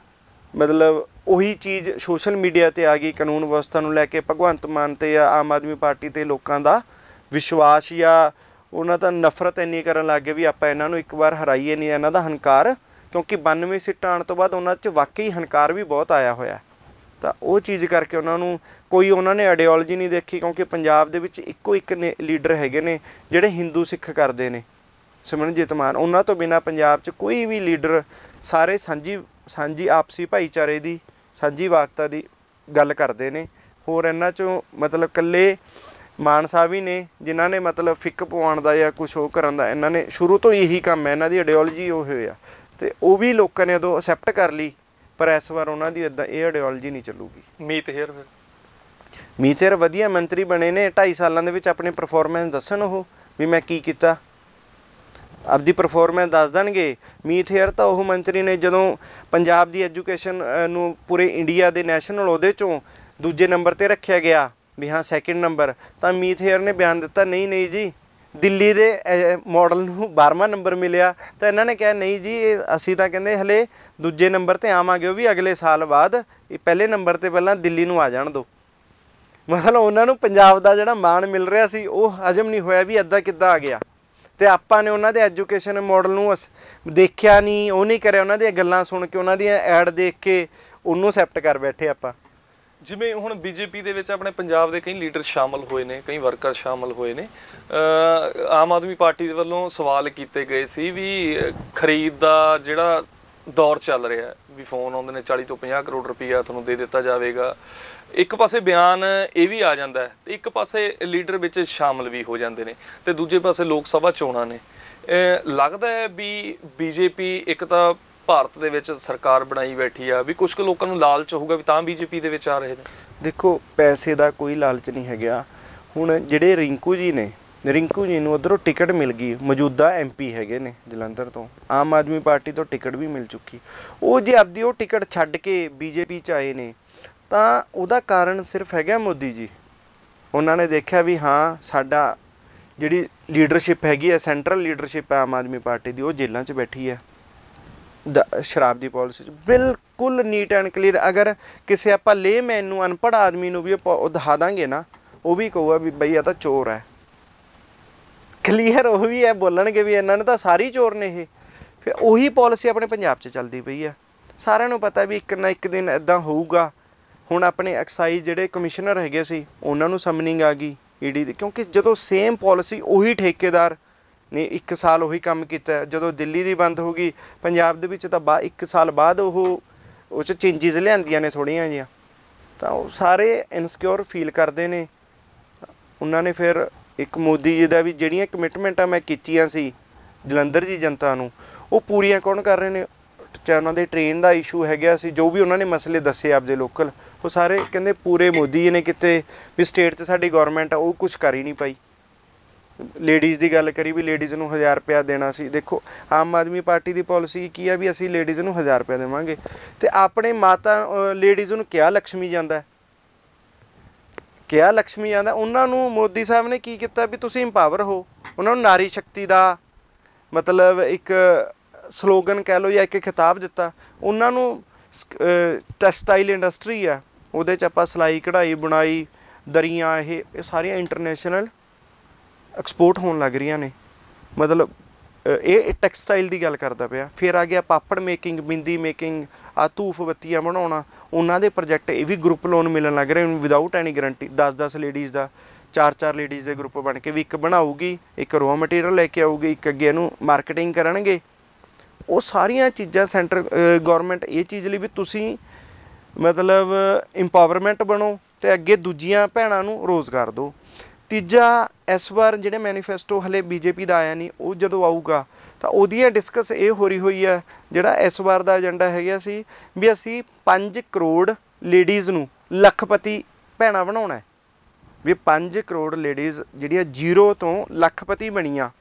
[SPEAKER 1] ਮਤਲਬ ਉਹੀ ਚੀਜ਼ ਸੋਸ਼ਲ ਮੀਡੀਆ 'ਤੇ ਆ ਗਈ, ਕਾਨੂੰਨ ਵਿਵਸਥਾ ਨੂੰ ਲੈ ਕੇ ਭਗਵੰਤ ਮਾਨ 'ਤੇ ਜਾਂ ਆਮ ਆਦਮੀ ਪਾਰਟੀ 'ਤੇ ਲੋਕਾਂ ਦਾ ਵਿਸ਼ਵਾਸ ਜਾਂ ਉਹਨਾਂ ਦਾ ਨਫ਼ਰਤ ਇੰਨੀ ਕਰਨ ਲੱਗ ਗਏ ਵੀ ਆਪਾਂ ਇਹਨਾਂ ਨੂੰ ਇੱਕ ਵਾਰ ਹਰਾਈਏ ਨਹੀਂ। ਇਹਨਾਂ ਦਾ ਹੰਕਾਰ, ਕਿਉਂਕਿ ਬਾਨਵੇਂ ਸੀਟਾਂ ਆਉਣ ਤੋਂ ਬਾਅਦ ਉਹਨਾਂ 'ਚ ਵਾਕਈ ਹੰਕਾਰ ਵੀ ਬਹੁਤ ਆਇਆ ਹੋਇਆ, ਤਾਂ ਉਹ ਚੀਜ਼ ਕਰਕੇ ਉਹਨਾਂ ਨੂੰ ਕੋਈ ਉਹਨਾਂ ਨੇ ਆਈਡੀਓਲੋਜੀ ਨਹੀਂ ਦੇਖੀ, ਕਿਉਂਕਿ ਪੰਜਾਬ ਦੇ ਵਿੱਚ ਇੱਕੋ ਇੱਕ ਨੇ ਲੀਡਰ ਹੈਗੇ ਨੇ ਜਿਹੜੇ ਹਿੰਦੂ ਸਿੱਖ ਕਰਦੇ ਨੇ, ਸਿਮਰਨਜੀਤ ਮਾਨ। ਉਹਨਾਂ ਤੋਂ ਬਿਨਾਂ ਪੰਜਾਬ 'ਚ ਕੋਈ ਵੀ ਲੀਡਰ, ਸਾਰੇ ਸਾਂਝੀ ਸਾਂਝੀ ਆਪਸੀ ਭਾਈਚਾਰੇ ਦੀ, ਸਾਂਝੀ ਵਾਸਤਾ ਦੀ ਗੱਲ ਕਰਦੇ ਨੇ। ਹੋਰ ਇਹਨਾਂ 'ਚੋਂ ਮਤਲਬ ਇਕੱਲੇ ਮਾਨ ਸਾਹਿਬ ਹੀ ਨੇ ਜਿਨ੍ਹਾਂ ਨੇ ਮਤਲਬ ਫਿੱਕ ਪਵਾਉਣ ਦਾ ਜਾਂ ਕੁਛ ਉਹ ਕਰਨ ਦਾ, ਇਹਨਾਂ ਨੇ ਸ਼ੁਰੂ ਤੋਂ ਇਹੀ ਕੰਮ ਹੈ, ਇਹਨਾਂ ਦੀ ਆਈਡੀਓਲੋਜੀ ਉਹ ਹੋਇਆ, ਅਤੇ ਉਹ ਵੀ ਲੋਕਾਂ ਨੇ ਉਦੋਂ ਅਸੈਪਟ ਕਰ ਲਈ, ਪਰ ਇਸ ਵਾਰ ਉਹਨਾਂ ਦੀ ਇੱਦਾਂ ਇਹ ਆਈਡੀਓਲੋਜੀ ਨਹੀਂ ਚੱਲੂਗੀ।
[SPEAKER 2] ਮੀਤ ਹੇਅਰ ਫਿਰ
[SPEAKER 1] ਮੀਤ ਹੇਅਰ ਵਧੀਆ ਮੰਤਰੀ ਬਣੇ ਨੇ, ਢਾਈ ਸਾਲਾਂ ਦੇ ਵਿੱਚ ਆਪਣੀ ਪਰਫੋਰਮੈਂਸ ਦੱਸਣ ਉਹ ਵੀ ਮੈਂ ਕੀ ਕੀਤਾ, ਆਪਦੀ ਪਰਫੋਰਮੈਂਸ ਦੱਸ ਦੇਣਗੇ। ਮੀਤ ਹੇਅਰ ਤਾਂ ਉਹ ਮੰਤਰੀ ਨੇ ਜਦੋਂ ਪੰਜਾਬ ਦੀ ਐਜੂਕੇਸ਼ਨ ਨੂੰ ਪੂਰੇ ਇੰਡੀਆ ਦੇ ਨੈਸ਼ਨਲ ਉਹਦੇ 'ਚੋਂ ਦੂਜੇ ਨੰਬਰ 'ਤੇ ਰੱਖਿਆ ਗਿਆ ਵੀ ਹਾਂ ਸੈਕਿੰਡ ਨੰਬਰ, ਤਾਂ ਮੀਤ ਹੇਅਰ ਨੇ ਬਿਆਨ ਦਿੱਤਾ ਨਹੀਂ ਨਹੀਂ ਜੀ, ਦਿੱਲੀ ਦੇ ਮਾਡਲ ਨੂੰ ਬਾਰ੍ਹਵਾਂ ਨੰਬਰ ਮਿਲਿਆ, ਤਾਂ ਇਹਨਾਂ ਨੇ ਕਿਹਾ ਨਹੀਂ ਜੀ ਇਹ ਅਸੀਂ ਤਾਂ ਕਹਿੰਦੇ ਹਲੇ ਦੂਜੇ ਨੰਬਰ 'ਤੇ ਆਵਾਂਗੇ, ਉਹ ਵੀ ਅਗਲੇ ਸਾਲ ਬਾਅਦ, ਇਹ ਪਹਿਲੇ ਨੰਬਰ 'ਤੇ ਪਹਿਲਾਂ ਦਿੱਲੀ ਨੂੰ ਆ ਜਾਣ ਦਿਓ। ਮਤਲਬ ਉਹਨਾਂ ਨੂੰ ਪੰਜਾਬ ਦਾ ਜਿਹੜਾ ਮਾਣ ਮਿਲ ਰਿਹਾ ਸੀ ਉਹ ਹਜ਼ਮ ਨਹੀਂ ਹੋਇਆ ਵੀ ਇੱਦਾਂ ਕਿੱਦਾਂ ਆ ਗਿਆ, ਅਤੇ ਆਪਾਂ ਨੇ ਉਹਨਾਂ ਦੇ ਐਜੂਕੇਸ਼ਨ ਮਾਡਲ ਨੂੰ ਅਸ ਦੇਖਿਆ ਨਹੀਂ, ਉਹ ਨਹੀਂ ਕਰਿਆ, ਉਹਨਾਂ ਦੀਆਂ ਗੱਲਾਂ ਸੁਣ ਕੇ, ਉਹਨਾਂ ਦੀਆਂ ਐਡ ਦੇਖ ਕੇ ਉਹਨੂੰ ਅਸੈਪਟ ਕਰ ਬੈਠੇ ਆਪਾਂ।
[SPEAKER 2] ਜਿਵੇਂ ਹੁਣ ਬੀਜੇਪੀ ਦੇ ਵਿੱਚ ਆਪਣੇ ਪੰਜਾਬ ਦੇ ਕਈ ਲੀਡਰ ਸ਼ਾਮਲ ਹੋਏ ਨੇ, ਕਈ ਵਰਕਰ ਸ਼ਾਮਲ ਹੋਏ ਨੇ, ਆਮ ਆਦਮੀ ਪਾਰਟੀ ਦੇ ਵੱਲੋਂ ਸਵਾਲ ਕੀਤੇ ਗਏ ਸੀ ਵੀ ਖਰੀਦ ਦਾ ਜਿਹੜਾ ਦੌਰ ਚੱਲ ਰਿਹਾ ਵੀ ਫੋਨ ਆਉਂਦੇ ਨੇ ਚਾਲੀ ਤੋਂ ਪੰਜਾਹ ਕਰੋੜ ਰੁਪਈਆ ਤੁਹਾਨੂੰ ਦੇ ਦਿੱਤਾ ਜਾਵੇਗਾ, ਇੱਕ ਪਾਸੇ ਬਿਆਨ ਇਹ ਵੀ ਆ ਜਾਂਦਾ ਹੈ, ਇੱਕ ਪਾਸੇ ਲੀਡਰ ਵਿੱਚ ਸ਼ਾਮਲ ਵੀ ਹੋ ਜਾਂਦੇ ਨੇ, ਅਤੇ ਦੂਜੇ ਪਾਸੇ ਲੋਕ ਸਭਾ ਚੋਣਾਂ ਨੇ। ਲੱਗਦਾ ਹੈ ਵੀ ਬੀਜੇਪੀ ਇੱਕ ਤਾਂ ਭਾਰਤ ਦੇ ਵਿੱਚ ਸਰਕਾਰ ਬਣਾਈ ਬੈਠੀ ਆ, ਵੀ ਕੁਛ ਕੁ ਲੋਕਾਂ ਨੂੰ ਲਾਲਚ ਹੋਊਗਾ ਵੀ ਤਾਂ ਬੀਜੇਪੀ ਦੇ ਵਿੱਚ ਆ ਰਹੇ ਨੇ।
[SPEAKER 1] ਦੇਖੋ ਪੈਸੇ ਦਾ ਕੋਈ ਲਾਲਚ ਨਹੀਂ ਹੈਗਾ। ਹੁਣ ਜਿਹੜੇ ਰਿੰਕੂ ਜੀ ਨੇ, ਰਿੰਕੂ ਜੀ ਨੂੰ ਉੱਧਰੋਂ ਟਿਕਟ ਮਿਲ ਗਈ, ਮੌਜੂਦਾ ਐਮ ਪੀ ਹੈਗੇ ਨੇ ਜਲੰਧਰ ਤੋਂ, ਆਮ ਆਦਮੀ ਪਾਰਟੀ ਤੋਂ ਟਿਕਟ ਵੀ ਮਿਲ ਚੁੱਕੀ, ਉਹ ਜੇ ਆਪਦੀ ਉਹ ਟਿਕਟ ਛੱਡ ਕੇ ਬੀਜੇਪੀ 'ਚ ਆਏ ਨੇ ਤਾਂ ਉਹਦਾ ਕਾਰਨ ਸਿਰਫ ਹੈਗਾ ਮੋਦੀ ਜੀ। ਉਹਨਾਂ ਨੇ ਦੇਖਿਆ ਵੀ ਹਾਂ ਸਾਡਾ ਜਿਹੜੀ ਲੀਡਰਸ਼ਿਪ ਹੈਗੀ ਹੈ, ਸੈਂਟਰਲ ਲੀਡਰਸ਼ਿਪ ਹੈ ਆਮ ਆਦਮੀ ਪਾਰਟੀ ਦੀ, ਉਹ ਜੇਲ੍ਹਾਂ 'ਚ ਬੈਠੀ ਹੈ ਦ ਸ਼ਰਾਬ ਦੀ ਪਾਲਿਸੀ 'ਚ। ਬਿਲਕੁਲ ਨੀਟ ਐਂਡ ਕਲੀਅਰ। ਅਗਰ ਕਿਸੇ ਆਪਾਂ ਲੇ ਮੈਨ ਨੂੰ, ਅਨਪੜ੍ਹ ਆਦਮੀ ਨੂੰ ਵੀ ਉਹ ਦਿਖਾ ਦਾਂਗੇ ਨਾ, ਉਹ ਵੀ ਕਹੂਗਾ ਵੀ ਬਈ ਇਹ ਤਾਂ ਚੋਰ ਹੈ। ਕਲੀਅਰ ਉਹ ਵੀ ਹੈ, ਬੋਲਣਗੇ ਵੀ ਇਹਨਾਂ ਨੇ ਤਾਂ ਸਾਰੇ ਚੋਰ ਨੇ ਇਹ। ਫਿਰ ਉਹੀ ਪਾਲਿਸੀ ਆਪਣੇ ਪੰਜਾਬ 'ਚ ਚੱਲਦੀ ਪਈ ਹੈ। ਸਾਰਿਆਂ ਨੂੰ ਪਤਾ ਵੀ ਇੱਕ ਨਾ ਇੱਕ ਦਿਨ ਇੱਦਾਂ ਹੋਊਗਾ। ਹੁਣ ਆਪਣੇ ਐਕਸਾਈਜ਼ ਜਿਹੜੇ ਕਮਿਸ਼ਨਰ ਹੈਗੇ ਸੀ, ਉਹਨਾਂ ਨੂੰ ਸਮਨਿੰਗ ਆ ਗਈ ਈਡੀ ਦੀ, ਕਿਉਂਕਿ ਜਦੋਂ ਸੇਮ ਪਾਲਿਸੀ ਉਹੀ ਠੇਕੇਦਾਰ ਨੇ ਇੱਕ ਸਾਲ ਉਹੀ ਕੰਮ ਕੀਤਾ। ਜਦੋਂ ਦਿੱਲੀ ਦੀ ਬੰਦ ਹੋ ਗਈ, ਪੰਜਾਬ ਦੇ ਵਿੱਚ ਤਾਂ ਬਾ ਇੱਕ ਸਾਲ ਬਾਅਦ ਉਹ ਉਹ 'ਚ ਚੇਂਜਿਸ ਲਿਆਂਦੀਆਂ ਨੇ ਥੋੜ੍ਹੀਆਂ ਜਿਹੀਆਂ, ਤਾਂ ਉਹ ਸਾਰੇ ਇਨਸਿਕਿਉਰ ਫੀਲ ਕਰਦੇ ਨੇ। ਉਹਨਾਂ ਨੇ ਫਿਰ ਇੱਕ ਮੋਦੀ ਜੀ ਦਾ ਵੀ ਜਿਹੜੀਆਂ ਕਮਿਟਮੈਂਟਾਂ ਮੈਂ ਕੀਤੀਆਂ ਸੀ ਜਲੰਧਰ ਦੀ ਜਨਤਾ ਨੂੰ, ਉਹ ਪੂਰੀਆਂ ਕੌਣ ਕਰ ਰਹੇ ਨੇ? ਚਾਹੇ ਉਹਨਾਂ ਦੇ ਟ੍ਰੇਨ ਦਾ ਇਸ਼ੂ ਹੈਗਾ ਸੀ, ਜੋ ਵੀ ਉਹਨਾਂ ਨੇ ਮਸਲੇ ਦੱਸੇ ਆਪਦੇ ਲੋਕਲ, ਉਹ ਸਾਰੇ ਕਹਿੰਦੇ ਪੂਰੇ ਮੋਦੀ ਜੀ ਨੇ ਕੀਤੇ। ਵੀ ਸਟੇਟ 'ਚ ਸਾਡੀ ਗੌਰਮੈਂਟ ਆ ਉਹ ਕੁਛ ਕਰ ਹੀ ਨਹੀਂ ਪਾਈ। ਲੇਡੀਜ਼ ਦੀ ਗੱਲ ਕਰੀ ਵੀ ਲੇਡੀਜ਼ ਨੂੰ ਹਜ਼ਾਰ ਰੁਪਇਆ ਦੇਣਾ ਸੀ। ਦੇਖੋ ਆਮ ਆਦਮੀ ਪਾਰਟੀ ਦੀ ਪਾਲਿਸੀ ਕੀ ਆ ਵੀ ਅਸੀਂ ਲੇਡੀਜ਼ ਨੂੰ ਹਜ਼ਾਰ ਰੁਪਇਆ ਦੇਵਾਂਗੇ, ਅਤੇ ਆਪਣੇ ਮਾਤਾ ਲੇਡੀਜ਼ ਨੂੰ ਕਿਹਾ ਲਕਸ਼ਮੀ ਜਾਂਦਾ, ਕਿਹਾ ਲਕਸ਼ਮੀ ਜਾਂਦਾ। ਉਹਨਾਂ ਨੂੰ ਮੋਦੀ ਸਾਹਿਬ ਨੇ ਕੀ ਕੀਤਾ ਵੀ ਤੁਸੀਂ ਇੰਪਾਵਰ ਹੋ। ਉਹਨਾਂ ਨੂੰ ਨਾਰੀ ਸ਼ਕਤੀ ਦਾ ਮਤਲਬ ਇੱਕ ਸਲੋਗਨ ਕਹਿ ਲਓ ਜਾਂ ਇੱਕ ਖਿਤਾਬ ਦਿੱਤਾ। ਉਹਨਾਂ ਨੂੰ ਟੈਕਸਟਾਈਲ ਇੰਡਸਟਰੀ ਆ, ਉਹਦੇ 'ਚ ਆਪਾਂ ਸਿਲਾਈ ਕਢਾਈ ਬੁਣਾਈ ਦਰੀਆਂ ਇਹ ਇਹ ਸਾਰੀਆਂ ਇੰਟਰਨੈਸ਼ਨਲ ਐਕਸਪੋਰਟ ਹੋਣ ਲੱਗ ਰਹੀਆਂ ਨੇ। ਮਤਲਬ ਇਹ ਟੈਕਸਟਾਈਲ ਦੀ ਗੱਲ ਕਰਦਾ ਪਿਆ। ਫਿਰ ਆ ਗਿਆ ਪਾਪੜ ਮੇਕਿੰਗ, ਬਿੰਦੀ ਮੇਕਿੰਗ, ਆ ਧੂਫ ਬੱਤੀਆਂ ਬਣਾਉਣਾ, ਉਹਨਾਂ ਦੇ ਪ੍ਰੋਜੈਕਟ ਇਹ ਵੀ ਗਰੁੱਪ ਲੋਨ ਮਿਲਣ ਲੱਗ ਰਹੇ ਵਿਦਾਊਟ ਐਨੀ ਗਰੰਟੀ। ਦਸ ਦਸ ਲੇਡੀਜ਼ ਦਾ, ਚਾਰ ਚਾਰ ਲੇਡੀਜ਼ ਦੇ ਗਰੁੱਪ ਬਣ ਕੇ ਵੀ ਇੱਕ ਬਣਾਊਗੀ, ਇੱਕ ਰੋ ਮਟੀਰੀਅਲ ਲੈ ਕੇ ਆਊਗੀ, ਇੱਕ ਅੱਗੇ ਇਹਨੂੰ ਮਾਰਕੀਟਿੰਗ ਕਰਨਗੇ। ਉਹ ਸਾਰੀਆਂ ਚੀਜ਼ਾਂ ਸੈਂਟਰ ਗੌਰਮੈਂਟ ਇਹ ਚੀਜ਼ ਲਈ ਵੀ ਤੁਸੀਂ ਮਤਲਬ ਇੰਪਾਵਰਮੈਂਟ ਬਣੋ ਅਤੇ ਅੱਗੇ ਦੂਜੀਆਂ ਭੈਣਾਂ ਨੂੰ ਰੋਜ਼ਗਾਰ ਦਿਓ। ਤੀਜਾ, ਇਸ ਵਾਰ ਜਿਹੜੇ ਮੈਨੀਫੈਸਟੋ ਹਲੇ ਬੀਜੇਪੀ ਦਾ ਆਇਆ ਨਹੀਂ, ਉਹ ਜਦੋਂ ਆਊਗਾ ਤਾਂ ਉਹਦੀਆਂ ਡਿਸਕਸ ਇਹ ਹੋ ਰਹੀ ਹੋਈ ਹੈ। ਜਿਹੜਾ ਇਸ ਵਾਰ ਦਾ ਏਜੰਡਾ ਹੈਗਾ ਸੀ ਵੀ ਅਸੀਂ ਪੰਜ ਕਰੋੜ ਲੇਡੀਜ਼ ਨੂੰ ਲੱਖਪਤੀ ਭੈਣਾਂ ਬਣਾਉਣਾ ਹੈ। ਵੀ ਪੰਜ ਕਰੋੜ ਲੇਡੀਜ਼ ਜਿਹੜੀਆਂ ਜ਼ੀਰੋ ਤੋਂ ਲੱਖਪਤੀ ਬਣੀਆਂ,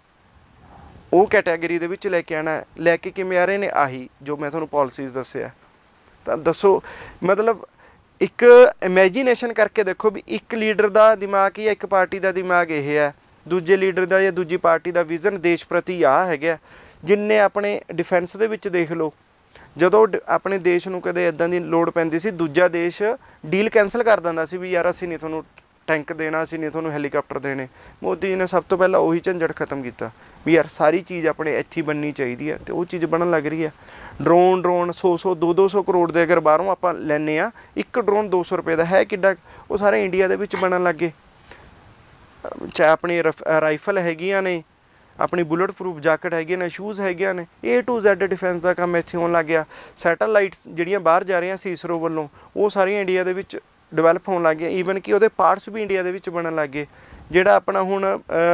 [SPEAKER 1] ਉਹ ਕੈਟਾਗਰੀ ਦੇ ਵਿੱਚ ਲੈ ਕੇ ਆਉਣਾ। ਲੈ ਕੇ ਕਿਵੇਂ ਆ ਰਹੇ ਨੇ? ਆਹੀ ਜੋ ਮੈਂ ਤੁਹਾਨੂੰ ਪਾਲਿਸੀਜ਼ ਦੱਸਿਆ। ਤਾਂ ਦੱਸੋ, ਮਤਲਬ ਇੱਕ ਇਮੈਜੀਨੇਸ਼ਨ ਕਰਕੇ ਦੇਖੋ ਵੀ ਇੱਕ ਲੀਡਰ ਦਾ ਦਿਮਾਗ ਜਾਂ ਇੱਕ ਪਾਰਟੀ ਦਾ ਦਿਮਾਗ ਇਹ ਹੈ, ਦੂਜੇ ਲੀਡਰ ਦਾ ਜਾਂ ਦੂਜੀ ਪਾਰਟੀ ਦਾ ਵਿਜ਼ਨ ਦੇਸ਼ ਪ੍ਰਤੀ ਆਹ ਹੈਗਾ। ਜਿੰਨੇ ਆਪਣੇ ਡਿਫੈਂਸ ਦੇ ਵਿੱਚ ਦੇਖ ਲਓ, ਜਦੋਂ ਆਪਣੇ ਦੇਸ਼ ਨੂੰ ਕਦੇ ਇੱਦਾਂ ਦੀ ਲੋੜ ਪੈਂਦੀ ਸੀ, ਦੂਜਾ ਦੇਸ਼ ਡੀਲ ਕੈਂਸਲ ਕਰ ਦਿੰਦਾ ਸੀ ਵੀ ਯਾਰ ਅਸੀਂ ਨਹੀਂ ਤੁਹਾਨੂੰ ਟੈਂਕ ਦੇਣਾ, ਅਸੀਂ ਨਹੀਂ ਤੁਹਾਨੂੰ ਹੈਲੀਕਾਪਟਰ ਦੇਣੇ। ਮੋਦੀ ਜੀ ਨੇ ਸਭ ਤੋਂ ਪਹਿਲਾਂ ਉਹੀ ਝੰਜਟ ਖਤਮ ਕੀਤਾ ਵੀ ਯਾਰ ਸਾਰੀ ਚੀਜ਼ ਆਪਣੇ ਇੱਥੇ ਬਣਨੀ ਚਾਹੀਦੀ ਹੈ, ਅਤੇ ਉਹ ਚੀਜ਼ ਬਣਨ ਲੱਗ ਰਹੀ ਹੈ। ਡਰੋਨ ਡਰੋਨ ਸੌ ਸੌ ਦੋ ਦੋ ਸੌ ਕਰੋੜ ਦੇ ਅਗਰ ਬਾਹਰੋਂ ਆਪਾਂ ਲੈਂਦੇ ਹਾਂ, ਇੱਕ ਡਰੋਨ ਦੋ ਸੌ ਰੁਪਏ ਦਾ ਹੈ ਕਿੱਡਾ, ਉਹ ਸਾਰੇ ਇੰਡੀਆ ਦੇ ਵਿੱਚ ਬਣਨ ਲੱਗ ਗਏ। ਚਾਹੇ ਆਪਣੀ ਰਫ ਰਾਈਫਲ ਹੈਗੀਆਂ ਨੇ, ਆਪਣੀ ਬੁਲਟ ਪ੍ਰੂਫ ਜੈਕਟ ਹੈਗੀਆਂ ਨੇ, ਸ਼ੂਜ਼ ਹੈਗੀਆਂ ਨੇ, ਏ ਟੂ ਜ਼ੈਡ ਡਿਫੈਂਸ ਦਾ ਕੰਮ ਇੱਥੇ ਹੋਣ ਲੱਗ ਗਿਆ। ਸੈਟੇਲਾਈਟਸ ਜਿਹੜੀਆਂ ਬਾਹਰ ਜਾ ਰਹੀਆਂ ਸੀ ਇਸਰੋ ਵੱਲੋਂ, ਉਹ ਸਾਰੀਆਂ ਇੰਡੀਆ ਦੇ ਵਿੱਚ ਡਿਵੈਲਪ ਹੋਣ ਲੱਗ ਗਈਆਂ। ਈਵਨ ਕਿ ਉਹਦੇ ਪਾਰਟਸ ਵੀ ਇੰਡੀਆ ਦੇ ਵਿੱਚ ਬਣਨ ਲੱਗ ਗਏ। ਜਿਹੜਾ ਆਪਣਾ ਹੁਣ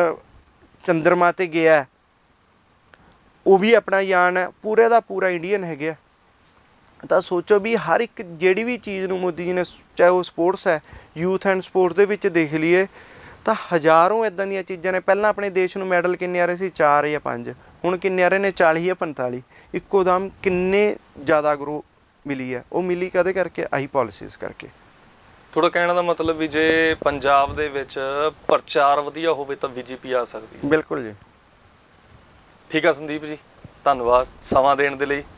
[SPEAKER 1] ਚੰਦਰਮਾ 'ਤੇ ਗਿਆ, ਉਹ ਵੀ ਆਪਣਾ ਯਾਨ ਹੈ, ਪੂਰੇ ਦਾ ਪੂਰਾ ਇੰਡੀਅਨ ਹੈਗਾ। ਤਾਂ ਸੋਚੋ ਵੀ ਹਰ ਇੱਕ ਜਿਹੜੀ ਵੀ ਚੀਜ਼ ਨੂੰ ਮੋਦੀ ਜੀ ਨੇ, ਚਾਹੇ ਉਹ ਸਪੋਰਟਸ ਹੈ, ਯੂਥ ਐਂਡ ਸਪੋਰਟਸ ਦੇ ਵਿੱਚ ਦੇਖ ਲਈਏ ਤਾਂ ਹਜ਼ਾਰੋਂ ਇੱਦਾਂ ਦੀਆਂ ਚੀਜ਼ਾਂ ਨੇ। ਪਹਿਲਾਂ ਆਪਣੇ ਦੇਸ਼ ਨੂੰ ਮੈਡਲ ਕਿੰਨੇ ਆ ਰਹੇ ਸੀ? ਚਾਰ ਜਾਂ ਪੰਜ। ਹੁਣ ਕਿੰਨੇ ਆ ਰਹੇ ਨੇ? ਚਾਲੀ ਜਾਂ ਪੰਤਾਲੀ। ਇੱਕੋ ਦਮ ਕਿੰਨੇ ਜ਼ਿਆਦਾ ਗਰੋ ਮਿਲੀ ਹੈ। ਉਹ ਮਿਲੀ ਕਦੇ ਕਰਕੇ? ਆਹੀ ਪਾਲਿਸੀਜ਼ ਕਰਕੇ।
[SPEAKER 2] ਤੁਹਾਡਾ ਕਹਿਣ ਦਾ ਮਤਲਬ ਵੀ ਜੇ ਪੰਜਾਬ ਦੇ ਵਿੱਚ ਪ੍ਰਚਾਰ ਵਧੀਆ ਹੋਵੇ ਤਾਂ ਬੀਜੇਪੀ ਆ ਸਕਦੀ ਹੈ।
[SPEAKER 1] ਬਿਲਕੁਲ ਜੀ।
[SPEAKER 2] ਠੀਕ ਆ ਸੰਦੀਪ ਜੀ, ਧੰਨਵਾਦ ਸਮਾਂ ਦੇਣ ਦੇ ਲਈ।